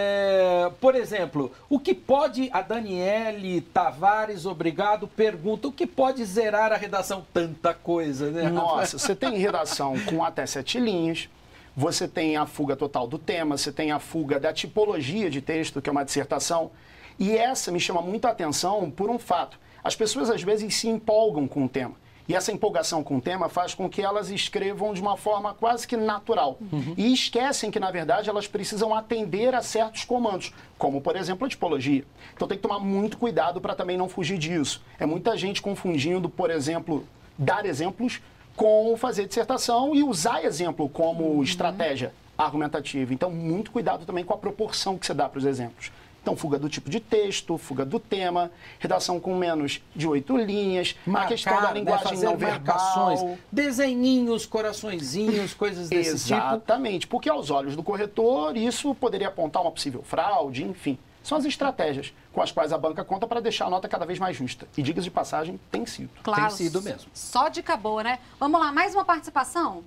É, por exemplo, o que pode, a Daniele Tavares, obrigado, pergunta, o que pode zerar a redação? Tanta coisa, né? Nossa, você tem redação com até sete linhas. Você tem a fuga total do tema, você tem a fuga da tipologia de texto, que é uma dissertação. E essa me chama muita atenção por um fato. As pessoas, às vezes, se empolgam com o tema. E essa empolgação com o tema faz com que elas escrevam de uma forma quase que natural. Uhum. E esquecem que, na verdade, elas precisam atender a certos comandos, como, por exemplo, a tipologia. Então, tem que tomar muito cuidado para também não fugir disso. É muita gente confundindo, por exemplo, dar exemplos com fazer dissertação e usar exemplo como uhum. estratégia argumentativa. Então, muito cuidado também com a proporção que você dá para os exemplos. Então, fuga do tipo de texto, fuga do tema, redação com menos de oito linhas, Marcar, a questão da linguagem né, não verbal. Desenhinhos, coraçõezinhos, coisas desse Exatamente, tipo. Exatamente, porque aos olhos do corretor, isso poderia apontar uma possível fraude, enfim. São as estratégias com as quais a banca conta para deixar a nota cada vez mais justa. E diga-se de passagem, tem sido. Claro, tem sido mesmo. Só dica boa, né? Vamos lá, mais uma participação?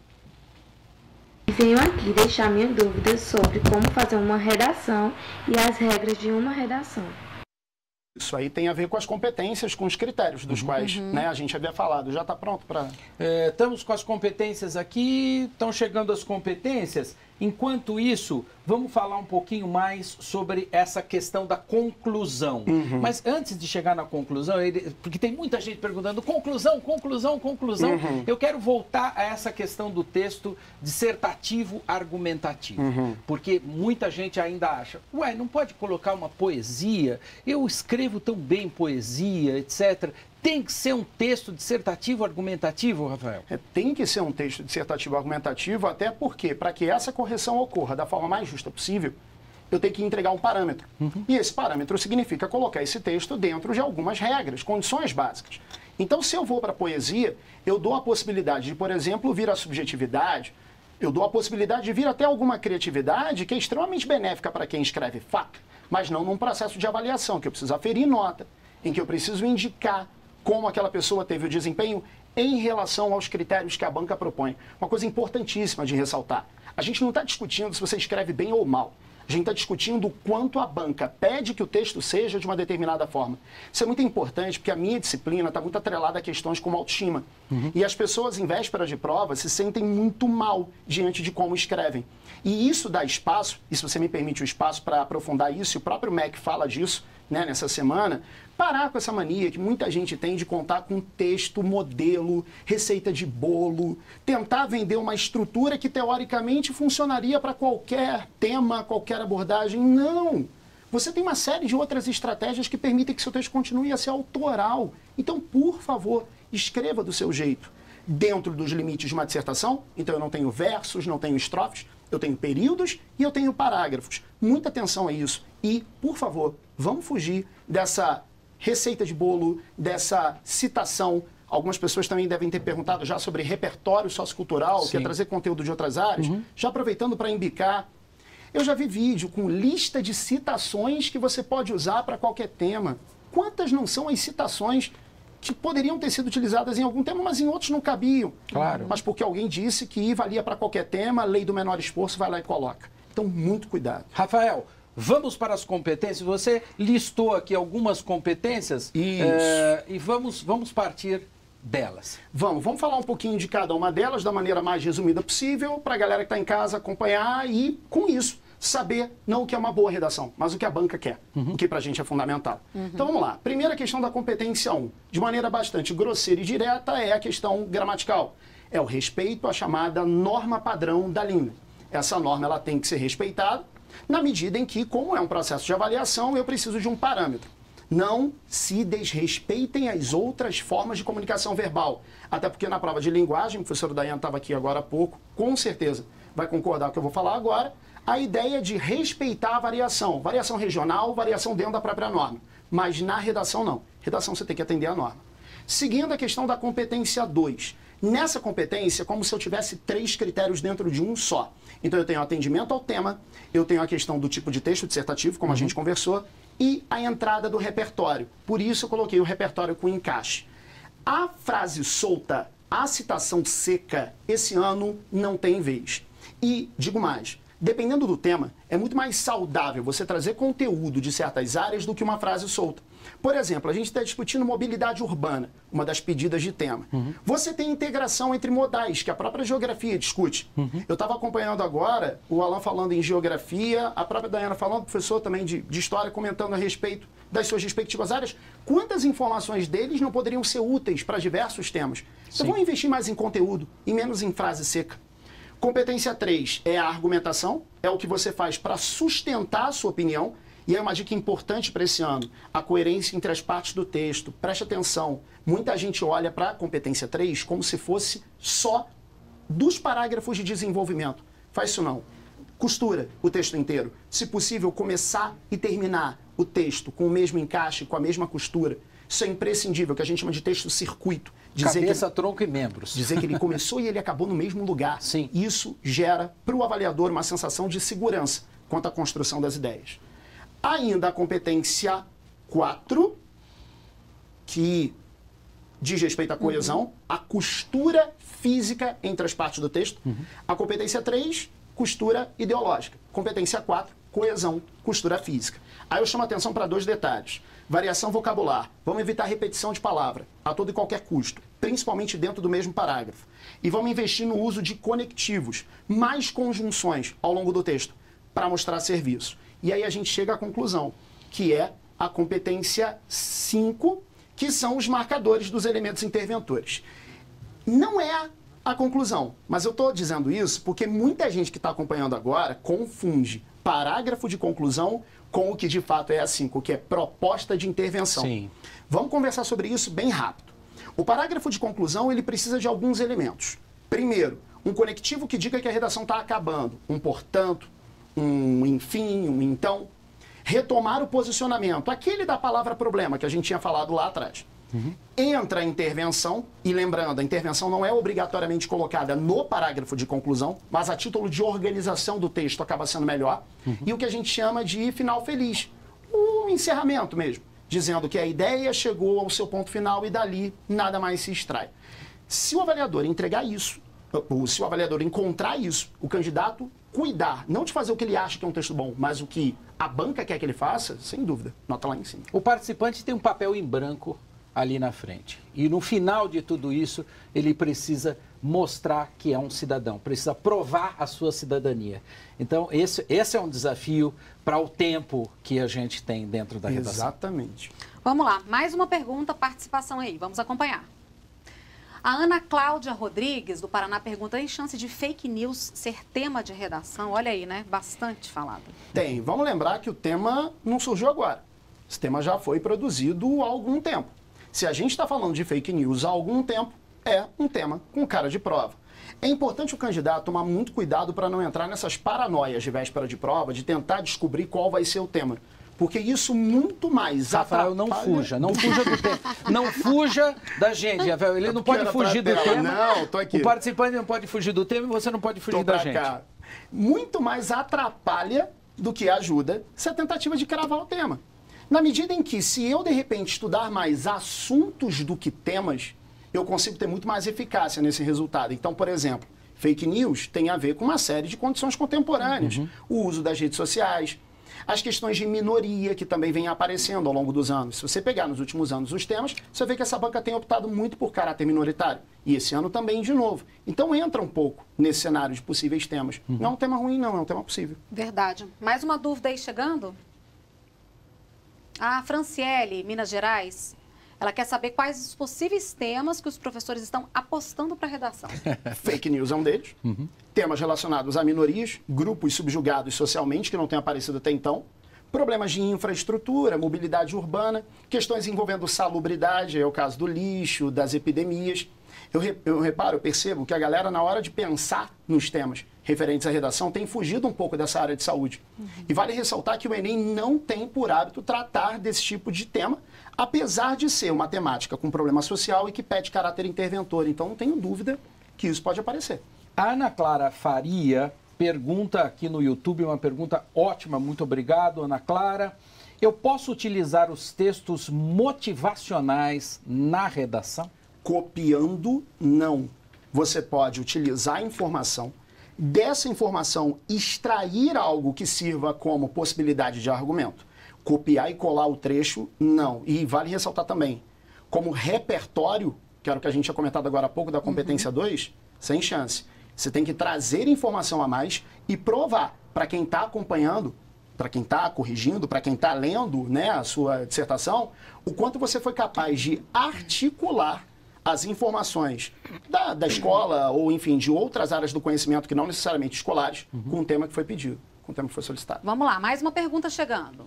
Venho aqui deixar minha dúvida sobre como fazer uma redação e as regras de uma redação. Isso aí tem a ver com as competências, com os critérios dos uhum. quais uhum. Né, a gente havia falado. Já está pronto para... É, estamos com as competências aqui, estão chegando as competências. Enquanto isso, vamos falar um pouquinho mais sobre essa questão da conclusão. Uhum. Mas antes de chegar na conclusão, ele, porque tem muita gente perguntando conclusão, conclusão, conclusão, uhum. eu quero voltar a essa questão do texto dissertativo argumentativo. Uhum. Porque muita gente ainda acha, ué, não pode colocar uma poesia? Eu escrevo tão bem poesia, etcétera. Tem que ser um texto dissertativo argumentativo, Rafael? É, tem que ser um texto dissertativo argumentativo, até porque, para que essa correção ocorra da forma mais justa possível, eu tenho que entregar um parâmetro. Uhum. E esse parâmetro significa colocar esse texto dentro de algumas regras, condições básicas. Então, se eu vou para a poesia, eu dou a possibilidade de, por exemplo, vir a subjetividade, eu dou a possibilidade de vir até alguma criatividade que é extremamente benéfica para quem escreve fato, mas não num processo de avaliação, que eu preciso aferir nota, em que eu preciso indicar como aquela pessoa teve o desempenho em relação aos critérios que a banca propõe. Uma coisa importantíssima de ressaltar. A gente não está discutindo se você escreve bem ou mal. A gente está discutindo o quanto a banca pede que o texto seja de uma determinada forma. Isso é muito importante porque a minha disciplina está muito atrelada a questões como autoestima. Uhum. E as pessoas, em vésperas de prova, se sentem muito mal diante de como escrevem. E isso dá espaço, e se você me permite o espaço para aprofundar isso, e o próprio M E C fala disso, né, nessa semana, parar com essa mania que muita gente tem de contar com texto, modelo, receita de bolo, tentar vender uma estrutura que teoricamente funcionaria para qualquer tema, qualquer abordagem. Não! Você tem uma série de outras estratégias que permitem que seu texto continue a ser autoral. Então, por favor, escreva do seu jeito. Dentro dos limites de uma dissertação, então eu não tenho versos, não tenho estrofes, eu tenho períodos e eu tenho parágrafos. Muita atenção a isso. E, por favor, vamos fugir dessa receita de bolo, dessa citação. Algumas pessoas também devem ter perguntado já sobre repertório sociocultural, que é trazer conteúdo de outras áreas. Uhum. Já aproveitando para embicar, eu já vi vídeo com lista de citações que você pode usar para qualquer tema. Quantas não são as citações que poderiam ter sido utilizadas em algum tema, mas em outros não cabiam? Claro. Mas porque alguém disse que valia para qualquer tema, lei do menor esforço, vai lá e coloca. Então, muito cuidado. Rafael, vamos para as competências. Você listou aqui algumas competências. Isso. É, e vamos, vamos partir delas. Vamos, vamos falar um pouquinho de cada uma delas da maneira mais resumida possível para a galera que está em casa acompanhar e, com isso, saber não o que é uma boa redação, mas o que a banca quer, uhum. o que para a gente é fundamental. Uhum. Então vamos lá. Primeira questão da competência um, de maneira bastante grosseira e direta, é a questão gramatical. É o respeito à chamada norma padrão da língua. Essa norma ela tem que ser respeitada na medida em que, como é um processo de avaliação, eu preciso de um parâmetro. Não se desrespeitem as outras formas de comunicação verbal. Até porque na prova de linguagem, o professor Daiane estava aqui agora há pouco, com certeza vai concordar com o que eu vou falar agora, a ideia de respeitar a variação. Variação regional, variação dentro da própria norma. Mas na redação não. Redação você tem que atender a norma. Seguindo a questão da competência dois. Nessa competência, como se eu tivesse três critérios dentro de um só. Então eu tenho atendimento ao tema, eu tenho a questão do tipo de texto dissertativo, como uhum. a gente conversou, e a entrada do repertório. Por isso eu coloquei o repertório com encaixe. A frase solta, a citação seca, esse ano não tem vez. E, digo mais, dependendo do tema, é muito mais saudável você trazer conteúdo de certas áreas do que uma frase solta. Por exemplo, a gente está discutindo mobilidade urbana, uma das pedidas de tema. Uhum. Você tem integração entre modais, que a própria geografia discute. Uhum. Eu estava acompanhando agora o Alan falando em geografia, a própria Daiana falando, o professor também de, de história, comentando a respeito das suas respectivas áreas. Quantas informações deles não poderiam ser úteis para diversos temas? Sim. Então vamos investir mais em conteúdo e menos em frase seca. Competência três é a argumentação, é o que você faz para sustentar a sua opinião. E é uma dica importante para esse ano, a coerência entre as partes do texto. Preste atenção, muita gente olha para a competência três como se fosse só dos parágrafos de desenvolvimento. Faz isso não. Costura o texto inteiro. Se possível, começar e terminar o texto com o mesmo encaixe, com a mesma costura. Isso é imprescindível, que a gente chama de texto circuito. Dizer Cabeça, que ele, tronco e membros. Dizer que ele começou e ele acabou no mesmo lugar. Sim. Isso gera para o avaliador uma sensação de segurança quanto à construção das ideias. Ainda a competência quatro, que diz respeito à coesão, uhum. a costura física entre as partes do texto. Uhum. A competência três, costura ideológica. Competência quatro, coesão, costura física. Aí eu chamo a atenção para dois detalhes. Variação vocabular. Vamos evitar repetição de palavra a todo e qualquer custo, principalmente dentro do mesmo parágrafo. E vamos investir no uso de conectivos, mais conjunções ao longo do texto, para mostrar serviço. E aí a gente chega à conclusão, que é a competência cinco, que são os marcadores dos elementos interventores. Não é a conclusão, mas eu estou dizendo isso porque muita gente que está acompanhando agora confunde parágrafo de conclusão com o que de fato é a cinco, que é proposta de intervenção. Sim. Vamos conversar sobre isso bem rápido. O parágrafo de conclusão ele precisa de alguns elementos. Primeiro, um conectivo que diga que a redação está acabando, um portanto, um enfim, um então. Retomar o posicionamento, aquele da palavra problema que a gente tinha falado lá atrás. Uhum. Entra a intervenção, e lembrando, a intervenção não é obrigatoriamente colocada no parágrafo de conclusão, mas a título de organização do texto acaba sendo melhor. Uhum. E o que a gente chama de final feliz, o encerramento mesmo, dizendo que a ideia chegou ao seu ponto final e dali nada mais se extrai. Se o avaliador entregar isso, ou se o avaliador encontrar isso, o candidato cuidar, não de fazer o que ele acha que é um texto bom, mas o que a banca quer que ele faça, sem dúvida, nota lá em cima. O participante tem um papel em branco ali na frente. E no final de tudo isso, ele precisa mostrar que é um cidadão, precisa provar a sua cidadania. Então, esse, esse é um desafio para o tempo que a gente tem dentro da redação. Exatamente. Vamos lá, mais uma pergunta, participação aí, vamos acompanhar. A Ana Cláudia Rodrigues, do Paraná, pergunta: tem chance de fake news ser tema de redação? Olha aí, né? Bastante falado. Tem. Vamos lembrar que o tema não surgiu agora. Esse tema já foi produzido há algum tempo. Se a gente está falando de fake news há algum tempo, é um tema com cara de prova. É importante o candidato tomar muito cuidado para não entrar nessas paranoias de véspera de prova, de tentar descobrir qual vai ser o tema. Porque isso muito mais Rafael, não fuja, não fuja do tema. Não fuja da gente, Rafael. Ele não pode fugir do tema. Não, tô aqui. O participante não pode fugir do tema e você não pode fugir da gente. Cá. Muito mais atrapalha do que ajuda essa tentativa de cravar o tema. Na medida em que, se eu, de repente, estudar mais assuntos do que temas, eu consigo ter muito mais eficácia nesse resultado. Então, por exemplo, fake news tem a ver com uma série de condições contemporâneas. Uhum. O uso das redes sociais, as questões de minoria que também vêm aparecendo ao longo dos anos. Se você pegar nos últimos anos os temas, você vê que essa banca tem optado muito por caráter minoritário. E esse ano também de novo. Então entra um pouco nesse cenário de possíveis temas. Uhum. Não é um tema ruim, não, é um tema possível. Verdade. Mais uma dúvida aí chegando? A Franciele, Minas Gerais, ela quer saber quais os possíveis temas que os professores estão apostando para a redação. Fake news é um deles. Uhum. Temas relacionados a minorias, grupos subjugados socialmente que não têm aparecido até então. Problemas de infraestrutura, mobilidade urbana, questões envolvendo salubridade, é o caso do lixo, das epidemias. Eu, re, eu reparo, eu percebo que a galera, na hora de pensar nos temas referentes à redação, tem fugido um pouco dessa área de saúde. Uhum. E vale ressaltar que o Enem não tem por hábito tratar desse tipo de tema, apesar de ser uma temática com problema social e que pede caráter interventor. Então, não tenho dúvida que isso pode aparecer. A Ana Clara Faria pergunta aqui no YouTube, uma pergunta ótima, muito obrigado, Ana Clara. Eu posso utilizar os textos motivacionais na redação? Copiando, não. Você pode utilizar a informação, dessa informação extrair algo que sirva como possibilidade de argumento. Copiar e colar o trecho, não. E vale ressaltar também, como repertório, que era o que a gente tinha comentado agora há pouco da competência dois, uhum. sem chance. Você tem que trazer informação a mais e provar para quem está acompanhando, para quem está corrigindo, para quem está lendo, né, a sua dissertação, o quanto você foi capaz de articular as informações da, da escola ou, enfim, de outras áreas do conhecimento que não necessariamente escolares, uhum. com o tema que foi pedido, com o tema que foi solicitado. Vamos lá, mais uma pergunta chegando.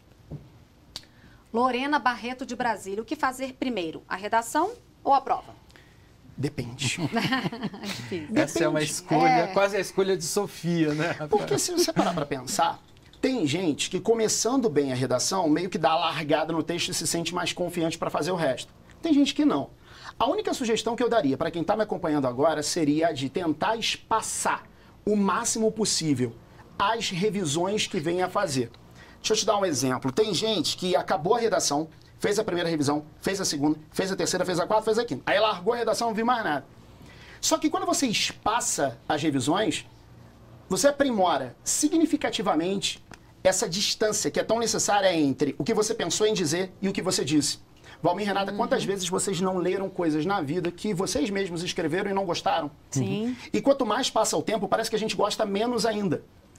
Lorena Barreto de Brasília, o que fazer primeiro, a redação ou a prova? Depende. Depende. Essa é uma escolha, é... quase a escolha de Sofia, né? Porque se você parar para pensar, tem gente que começando bem a redação, meio que dá a largada no texto e se sente mais confiante para fazer o resto. Tem gente que não. A única sugestão que eu daria para quem está me acompanhando agora seria a de tentar espaçar o máximo possível as revisões que vem a fazer. Deixa eu te dar um exemplo. Tem gente que acabou a redação, fez a primeira revisão, fez a segunda, fez a terceira, fez a quarta, fez a quinta. Aí largou a redação, não viu mais nada. Só que quando você espaça as revisões, você aprimora significativamente essa distância que é tão necessária entre o que você pensou em dizer e o que você disse. Valmir e Renata, uhum. quantas vezes vocês não leram coisas na vida que vocês mesmos escreveram e não gostaram? Sim. Uhum. E quanto mais passa o tempo, parece que a gente gosta menos ainda.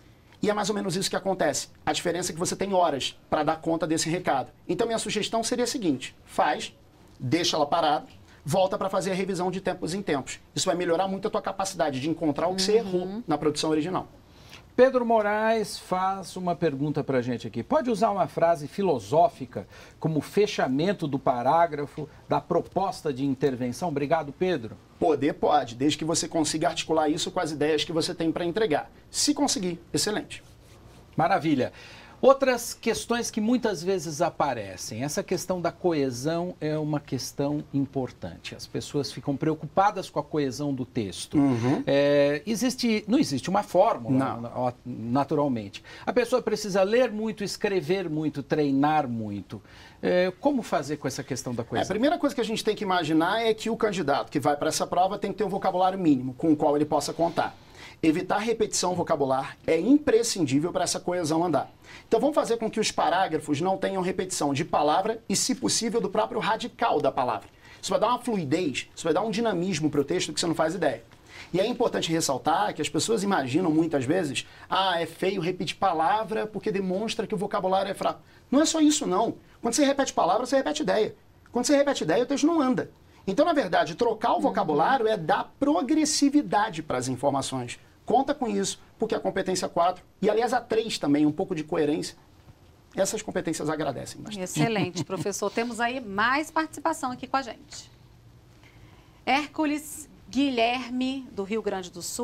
E é mais ou menos isso que acontece. A diferença é que você tem horas para dar conta desse recado. Então, minha sugestão seria a seguinte: faz, deixa ela parada, volta para fazer a revisão de tempos em tempos. Isso vai melhorar muito a tua capacidade de encontrar o que uhum. você errou na produção original. Pedro Moraes faz uma pergunta para a gente aqui. Pode usar uma frase filosófica como fechamento do parágrafo da proposta de intervenção? Obrigado, Pedro. Poder pode, desde que você consiga articular isso com as ideias que você tem para entregar. Se conseguir, excelente. Maravilha. Outras questões que muitas vezes aparecem. Essa questão da coesão é uma questão importante. As pessoas ficam preocupadas com a coesão do texto. Uhum. É, existe, não existe uma fórmula, não. naturalmente. A pessoa precisa ler muito, escrever muito, treinar muito. É, como fazer com essa questão da coesão? É, a primeira coisa que a gente tem que imaginar é que o candidato que vai para essa prova tem que ter um vocabulário mínimo com o qual ele possa contar. Evitar repetição vocabular é imprescindível para essa coesão andar. Então vamos fazer com que os parágrafos não tenham repetição de palavra e, se possível, do próprio radical da palavra. Isso vai dar uma fluidez, isso vai dar um dinamismo para o texto que você não faz ideia. E é importante ressaltar que as pessoas imaginam muitas vezes, ah, é feio repetir palavra porque demonstra que o vocabulário é fraco. Não é só isso, não. Quando você repete palavra, você repete ideia. Quando você repete ideia, o texto não anda. Então, na verdade, trocar o vocabulário é dar progressividade para as informações. Conta com isso, porque a competência quatro, e aliás a três também, um pouco de coerência, essas competências agradecem bastante. Excelente, professor. Temos aí mais participação aqui com a gente. Hércules Guilherme, do Rio Grande do Sul.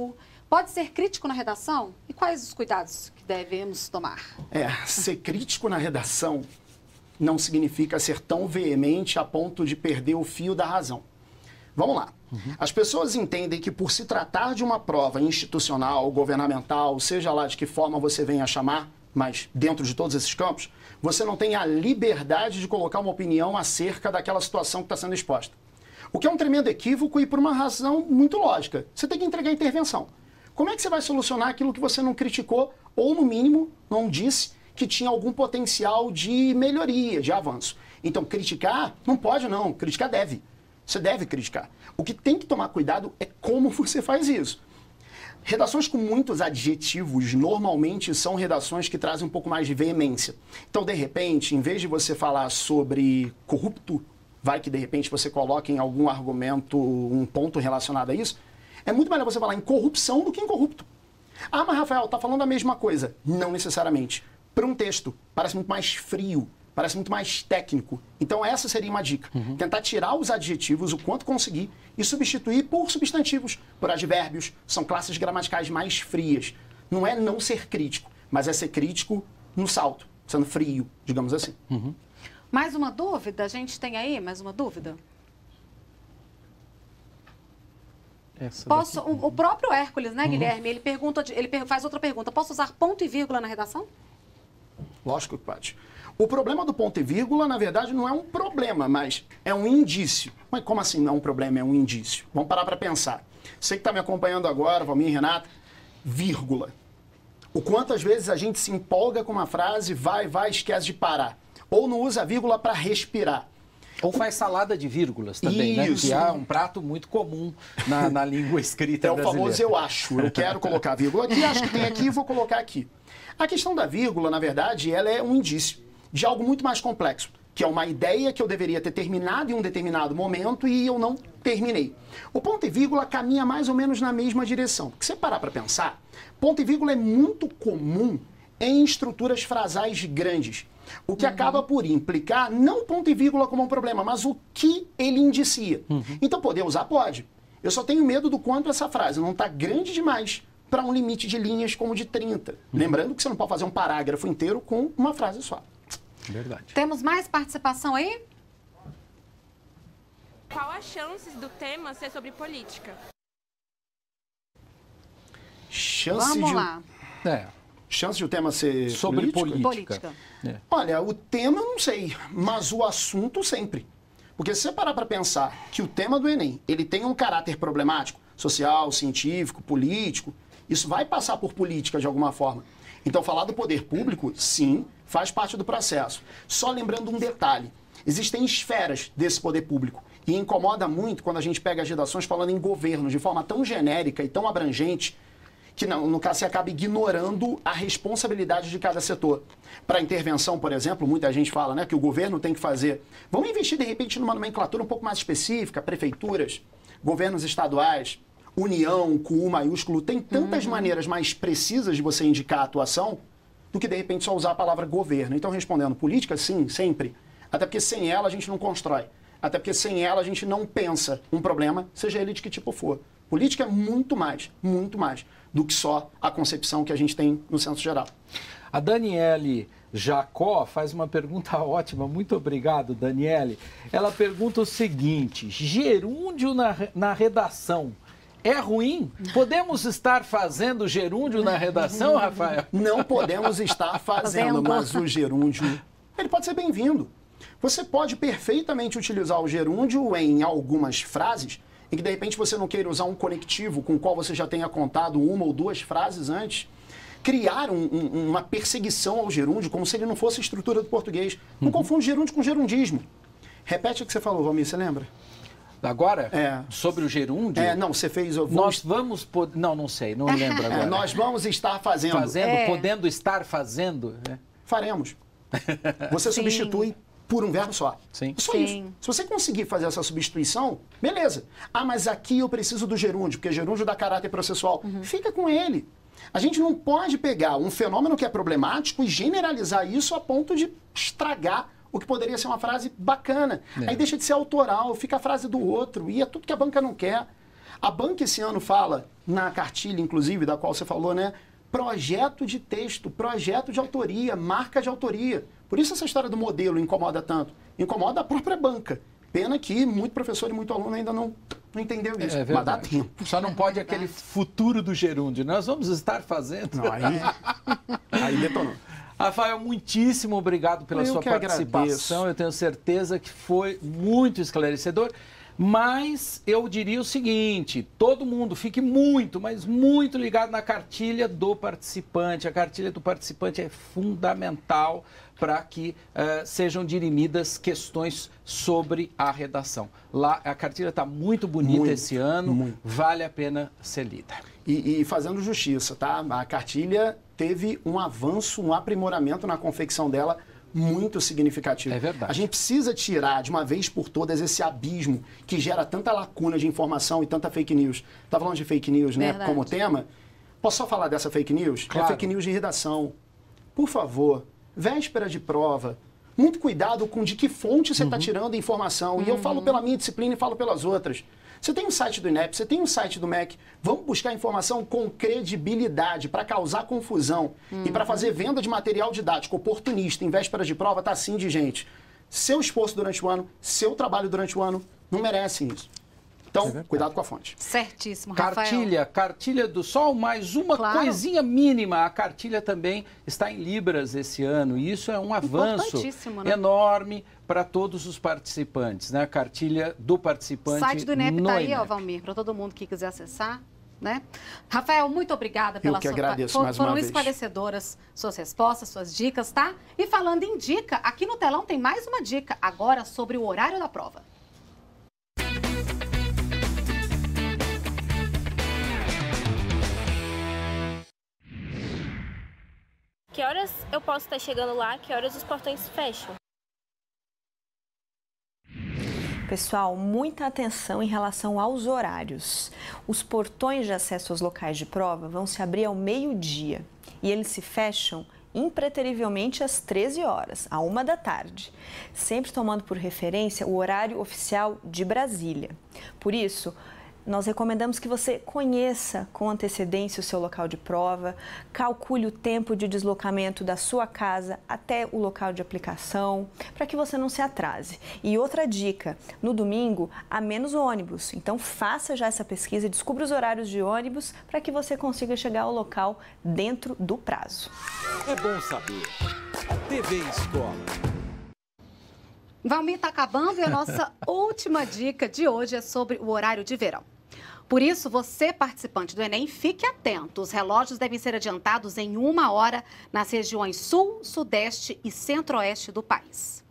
Pode ser crítico na redação? E quais os cuidados que devemos tomar? É, ser crítico na redação não significa ser tão veemente a ponto de perder o fio da razão. Vamos lá. Uhum. As pessoas entendem que por se tratar de uma prova institucional, governamental, seja lá de que forma você venha a chamar, mas dentro de todos esses campos, você não tem a liberdade de colocar uma opinião acerca daquela situação que está sendo exposta. O que é um tremendo equívoco e por uma razão muito lógica. Você tem que entregar intervenção. Como é que você vai solucionar aquilo que você não criticou ou, no mínimo, não disse que tinha algum potencial de melhoria, de avanço? Então, criticar não pode não, criticar deve. Você deve criticar. O que tem que tomar cuidado é como você faz isso. Redações com muitos adjetivos normalmente são redações que trazem um pouco mais de veemência. Então, de repente, em vez de você falar sobre corrupto, vai que de repente você coloque em algum argumento um ponto relacionado a isso, é muito melhor você falar em corrupção do que em corrupto. Ah, mas Rafael, tá falando a mesma coisa. Não necessariamente. Para um texto, parece muito mais frio, parece muito mais técnico. Então essa seria uma dica. Uhum. Tentar tirar os adjetivos o quanto conseguir e substituir por substantivos, por advérbios. São classes gramaticais mais frias. Não é não ser crítico, mas é ser crítico no salto, sendo frio, digamos assim. Uhum. Mais uma dúvida? A gente tem aí mais uma dúvida? Essa Posso, o, o próprio Hércules, né, uhum. Guilherme, ele, pergunta, ele faz outra pergunta. Posso usar ponto e vírgula na redação? Lógico que pode. O problema do ponto e vírgula, na verdade, não é um problema, mas é um indício. Mas como assim não é um problema, é um indício? Vamos parar para pensar. Você que está me acompanhando agora, Valmir e Renata, vírgula. O quantas vezes a gente se empolga com uma frase, vai, vai, esquece de parar. Ou não usa a vírgula para respirar. Ou faz salada de vírgulas também, Isso. né? Que é um prato muito comum na, na língua escrita é brasileira. É o famoso eu acho. Eu quero colocar a vírgula aqui, acho que tem aqui, vou colocar aqui. A questão da vírgula, na verdade, ela é um indício de algo muito mais complexo, que é uma ideia que eu deveria ter terminado em um determinado momento e eu não terminei. O ponto e vírgula caminha mais ou menos na mesma direção. Porque se você parar para pensar, ponto e vírgula é muito comum em estruturas frasais grandes. O que uhum. acaba por implicar, não ponto e vírgula como um problema, mas o que ele indicia. Uhum. Então, poder usar? Pode. Eu só tenho medo do quanto essa frase não está grande demais para um limite de linhas como de trinta. Uhum. Lembrando que você não pode fazer um parágrafo inteiro com uma frase só. Verdade. Temos mais participação aí? Qual as chances do tema ser sobre política? Chance Vamos de... lá. É. Chance de o tema ser sobre política? política. É. Olha, o tema eu não sei, mas o assunto sempre. Porque se você parar para pensar que o tema do Enem, ele tem um caráter problemático, social, científico, político, isso vai passar por política de alguma forma. Então, falar do poder público, sim, faz parte do processo. Só lembrando um detalhe, existem esferas desse poder público. E incomoda muito quando a gente pega as redações falando em governo de forma tão genérica e tão abrangente, que não, no caso você acaba ignorando a responsabilidade de cada setor. Para intervenção, por exemplo, muita gente fala, né, que o governo tem que fazer. Vamos investir, de repente, numa nomenclatura um pouco mais específica, prefeituras, governos estaduais, União, com U maiúsculo. Tem tantas uhum. maneiras mais precisas de você indicar a atuação do que, de repente, só usar a palavra governo. Então, respondendo, política, sim, sempre. Até porque sem ela a gente não constrói. Até porque sem ela a gente não pensa um problema, seja ele de que tipo for. Política é muito mais, muito mais do que só a concepção que a gente tem no senso geral. A Daniele Jacó faz uma pergunta ótima. Muito obrigado, Daniele. Ela pergunta o seguinte: gerúndio na, na redação é ruim? Podemos estar fazendo gerúndio na redação, Rafael? Não podemos estar fazendo, mas o gerúndio, ele pode ser bem-vindo. Você pode perfeitamente utilizar o gerúndio em algumas frases em que, de repente, você não queira usar um conectivo com o qual você já tenha contado uma ou duas frases antes. Criar um, um, uma perseguição ao gerúndio como se ele não fosse a estrutura do português. Não uhum. confunde gerúndio com gerundismo. Repete o que você falou, Valmir, você lembra? Agora? É. Sobre o gerúndio? É, não, você fez... Vou... Nós vamos... Pod... Não, não sei, não lembro agora. É, nós vamos estar fazendo. Fazendo, é. podendo estar fazendo. É. Faremos. Você Sim. substitui por um verbo só. Sim. Só Sim. isso. Se você conseguir fazer essa substituição, beleza. Ah, mas aqui eu preciso do gerúndio, porque gerúndio dá caráter processual. Uhum. Fica com ele. A gente não pode pegar um fenômeno que é problemático e generalizar isso a ponto de estragar o que poderia ser uma frase bacana. É. Aí deixa de ser autoral, fica a frase do outro, e é tudo que a banca não quer. A banca esse ano fala, na cartilha, inclusive, da qual você falou, né? Projeto de texto, projeto de autoria, marca de autoria. Por isso essa história do modelo incomoda tanto. Incomoda a própria banca. Pena que muito professor e muito aluno ainda não, não entendeu isso. É mas dá tempo. Só não pode é aquele futuro do gerúndio. Nós vamos estar fazendo. Não, aí, aí detonou. Rafael, muitíssimo obrigado pela Eu sua participação. Agradeço. Eu tenho certeza que foi muito esclarecedor. Mas eu diria o seguinte, todo mundo fique muito, mas muito ligado na cartilha do participante. A cartilha do participante é fundamental para que uh, sejam dirimidas questões sobre a redação. Lá, a cartilha está muito bonita muito, esse ano, muito. Vale a pena ser lida. E, e fazendo justiça, tá? A cartilha teve um avanço, um aprimoramento na confecção dela muito significativo. É verdade. A gente precisa tirar de uma vez por todas esse abismo que gera tanta lacuna de informação e tanta fake news. Tá falando de fake news, né, verdade. Como tema? Posso só falar dessa fake news? Claro. É fake news de redação. Por favor, véspera de prova, muito cuidado com de que fonte você está uhum. tirando a informação. Uhum. E eu falo pela minha disciplina e falo pelas outras. Você tem um site do INEP, você tem um site do M E C, vamos buscar informação com credibilidade para causar confusão uhum. e para fazer venda de material didático oportunista em véspera de prova, tá assim de gente. Seu esforço durante o ano, seu trabalho durante o ano, não merecem isso. Então, é cuidado com a fonte. Certíssimo, Rafael. Cartilha, cartilha do Sol, mais uma claro. coisinha mínima. A cartilha também está em Libras esse ano. E isso é um avanço né? enorme para todos os participantes. Né? A cartilha do participante. O site do INEP está aí, ó, Valmir, para todo mundo que quiser acessar. Né? Rafael, muito obrigada pela Eu que sua agradeço For, mais Foram uma vez. esclarecedoras suas respostas, suas dicas, tá? E falando em dica, aqui no telão tem mais uma dica, agora sobre o horário da prova. Que horas eu posso estar chegando lá? Que horas os portões fecham? Pessoal, muita atenção em relação aos horários. Os portões de acesso aos locais de prova vão se abrir ao meio-dia e eles se fecham impreterivelmente às treze horas, à uma da tarde, sempre tomando por referência o horário oficial de Brasília. Por isso, nós recomendamos que você conheça com antecedência o seu local de prova, calcule o tempo de deslocamento da sua casa até o local de aplicação, para que você não se atrase. E outra dica, no domingo há menos ônibus, então faça já essa pesquisa e descubra os horários de ônibus para que você consiga chegar ao local dentro do prazo. É bom saber. T V Escola. Valmir está acabando e a nossa última dica de hoje é sobre o horário de verão. Por isso, você, participante do Enem, fique atento. Os relógios devem ser adiantados em uma hora nas regiões sul, sudeste e centro-oeste do país.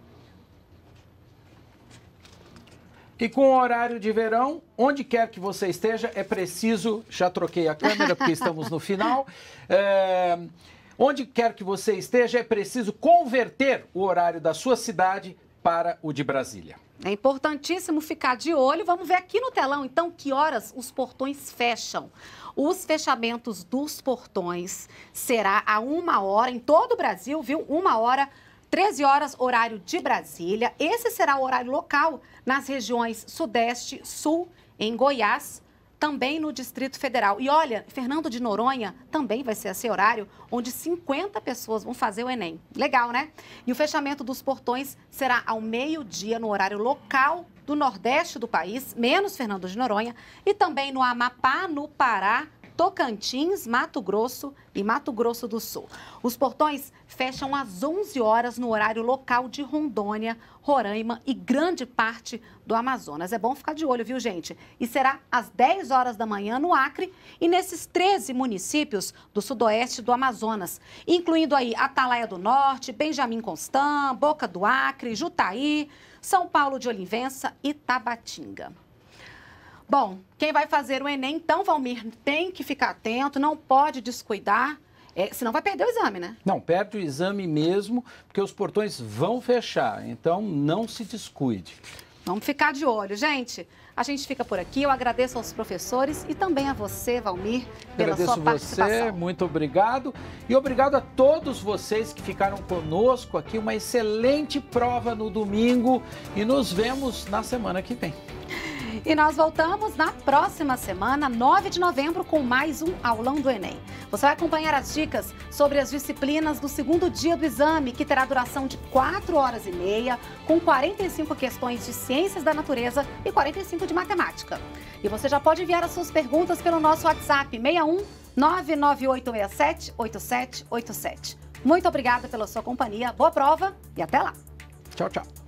E com o horário de verão, onde quer que você esteja, é preciso... Já troquei a câmera porque estamos no final. É... Onde quer que você esteja, é preciso converter o horário da sua cidade para o de Brasília. É importantíssimo ficar de olho. Vamos ver aqui no telão, então, que horas os portões fecham. Os fechamentos dos portões será a uma hora em todo o Brasil, viu? Uma hora, treze horas, horário de Brasília. Esse será o horário local nas regiões Sudeste, Sul, em Goiás, também no Distrito Federal. E olha, Fernando de Noronha também vai ser esse horário, onde cinquenta pessoas vão fazer o Enem. Legal, né? E o fechamento dos portões será ao meio-dia no horário local do Nordeste do país, menos Fernando de Noronha, e também no Amapá, no Pará, Tocantins, Mato Grosso e Mato Grosso do Sul. Os portões fecham às onze horas no horário local de Rondônia, Roraima e grande parte do Amazonas. É bom ficar de olho, viu, gente? E será às dez horas da manhã no Acre e nesses treze municípios do sudoeste do Amazonas, incluindo aí Atalaia do Norte, Benjamin Constant, Boca do Acre, Jutaí, São Paulo de Olivença e Tabatinga. Bom, quem vai fazer o Enem, então, Valmir, tem que ficar atento, não pode descuidar, é, senão vai perder o exame, né? Não, perde o exame mesmo, porque os portões vão fechar, então não se descuide. Vamos ficar de olho, gente. A gente fica por aqui, eu agradeço aos professores e também a você, Valmir, pela agradeço sua participação. Você, muito obrigado. E obrigado a todos vocês que ficaram conosco aqui, uma excelente prova no domingo e nos vemos na semana que vem. E nós voltamos na próxima semana, nove de novembro, com mais um Aulão do Enem. Você vai acompanhar as dicas sobre as disciplinas do segundo dia do exame, que terá duração de quatro horas e meia, com quarenta e cinco questões de ciências da natureza e quarenta e cinco de matemática. E você já pode enviar as suas perguntas pelo nosso WhatsApp seis um nove nove oito seis sete oito sete oito sete. Muito obrigada pela sua companhia, boa prova e até lá. Tchau, tchau.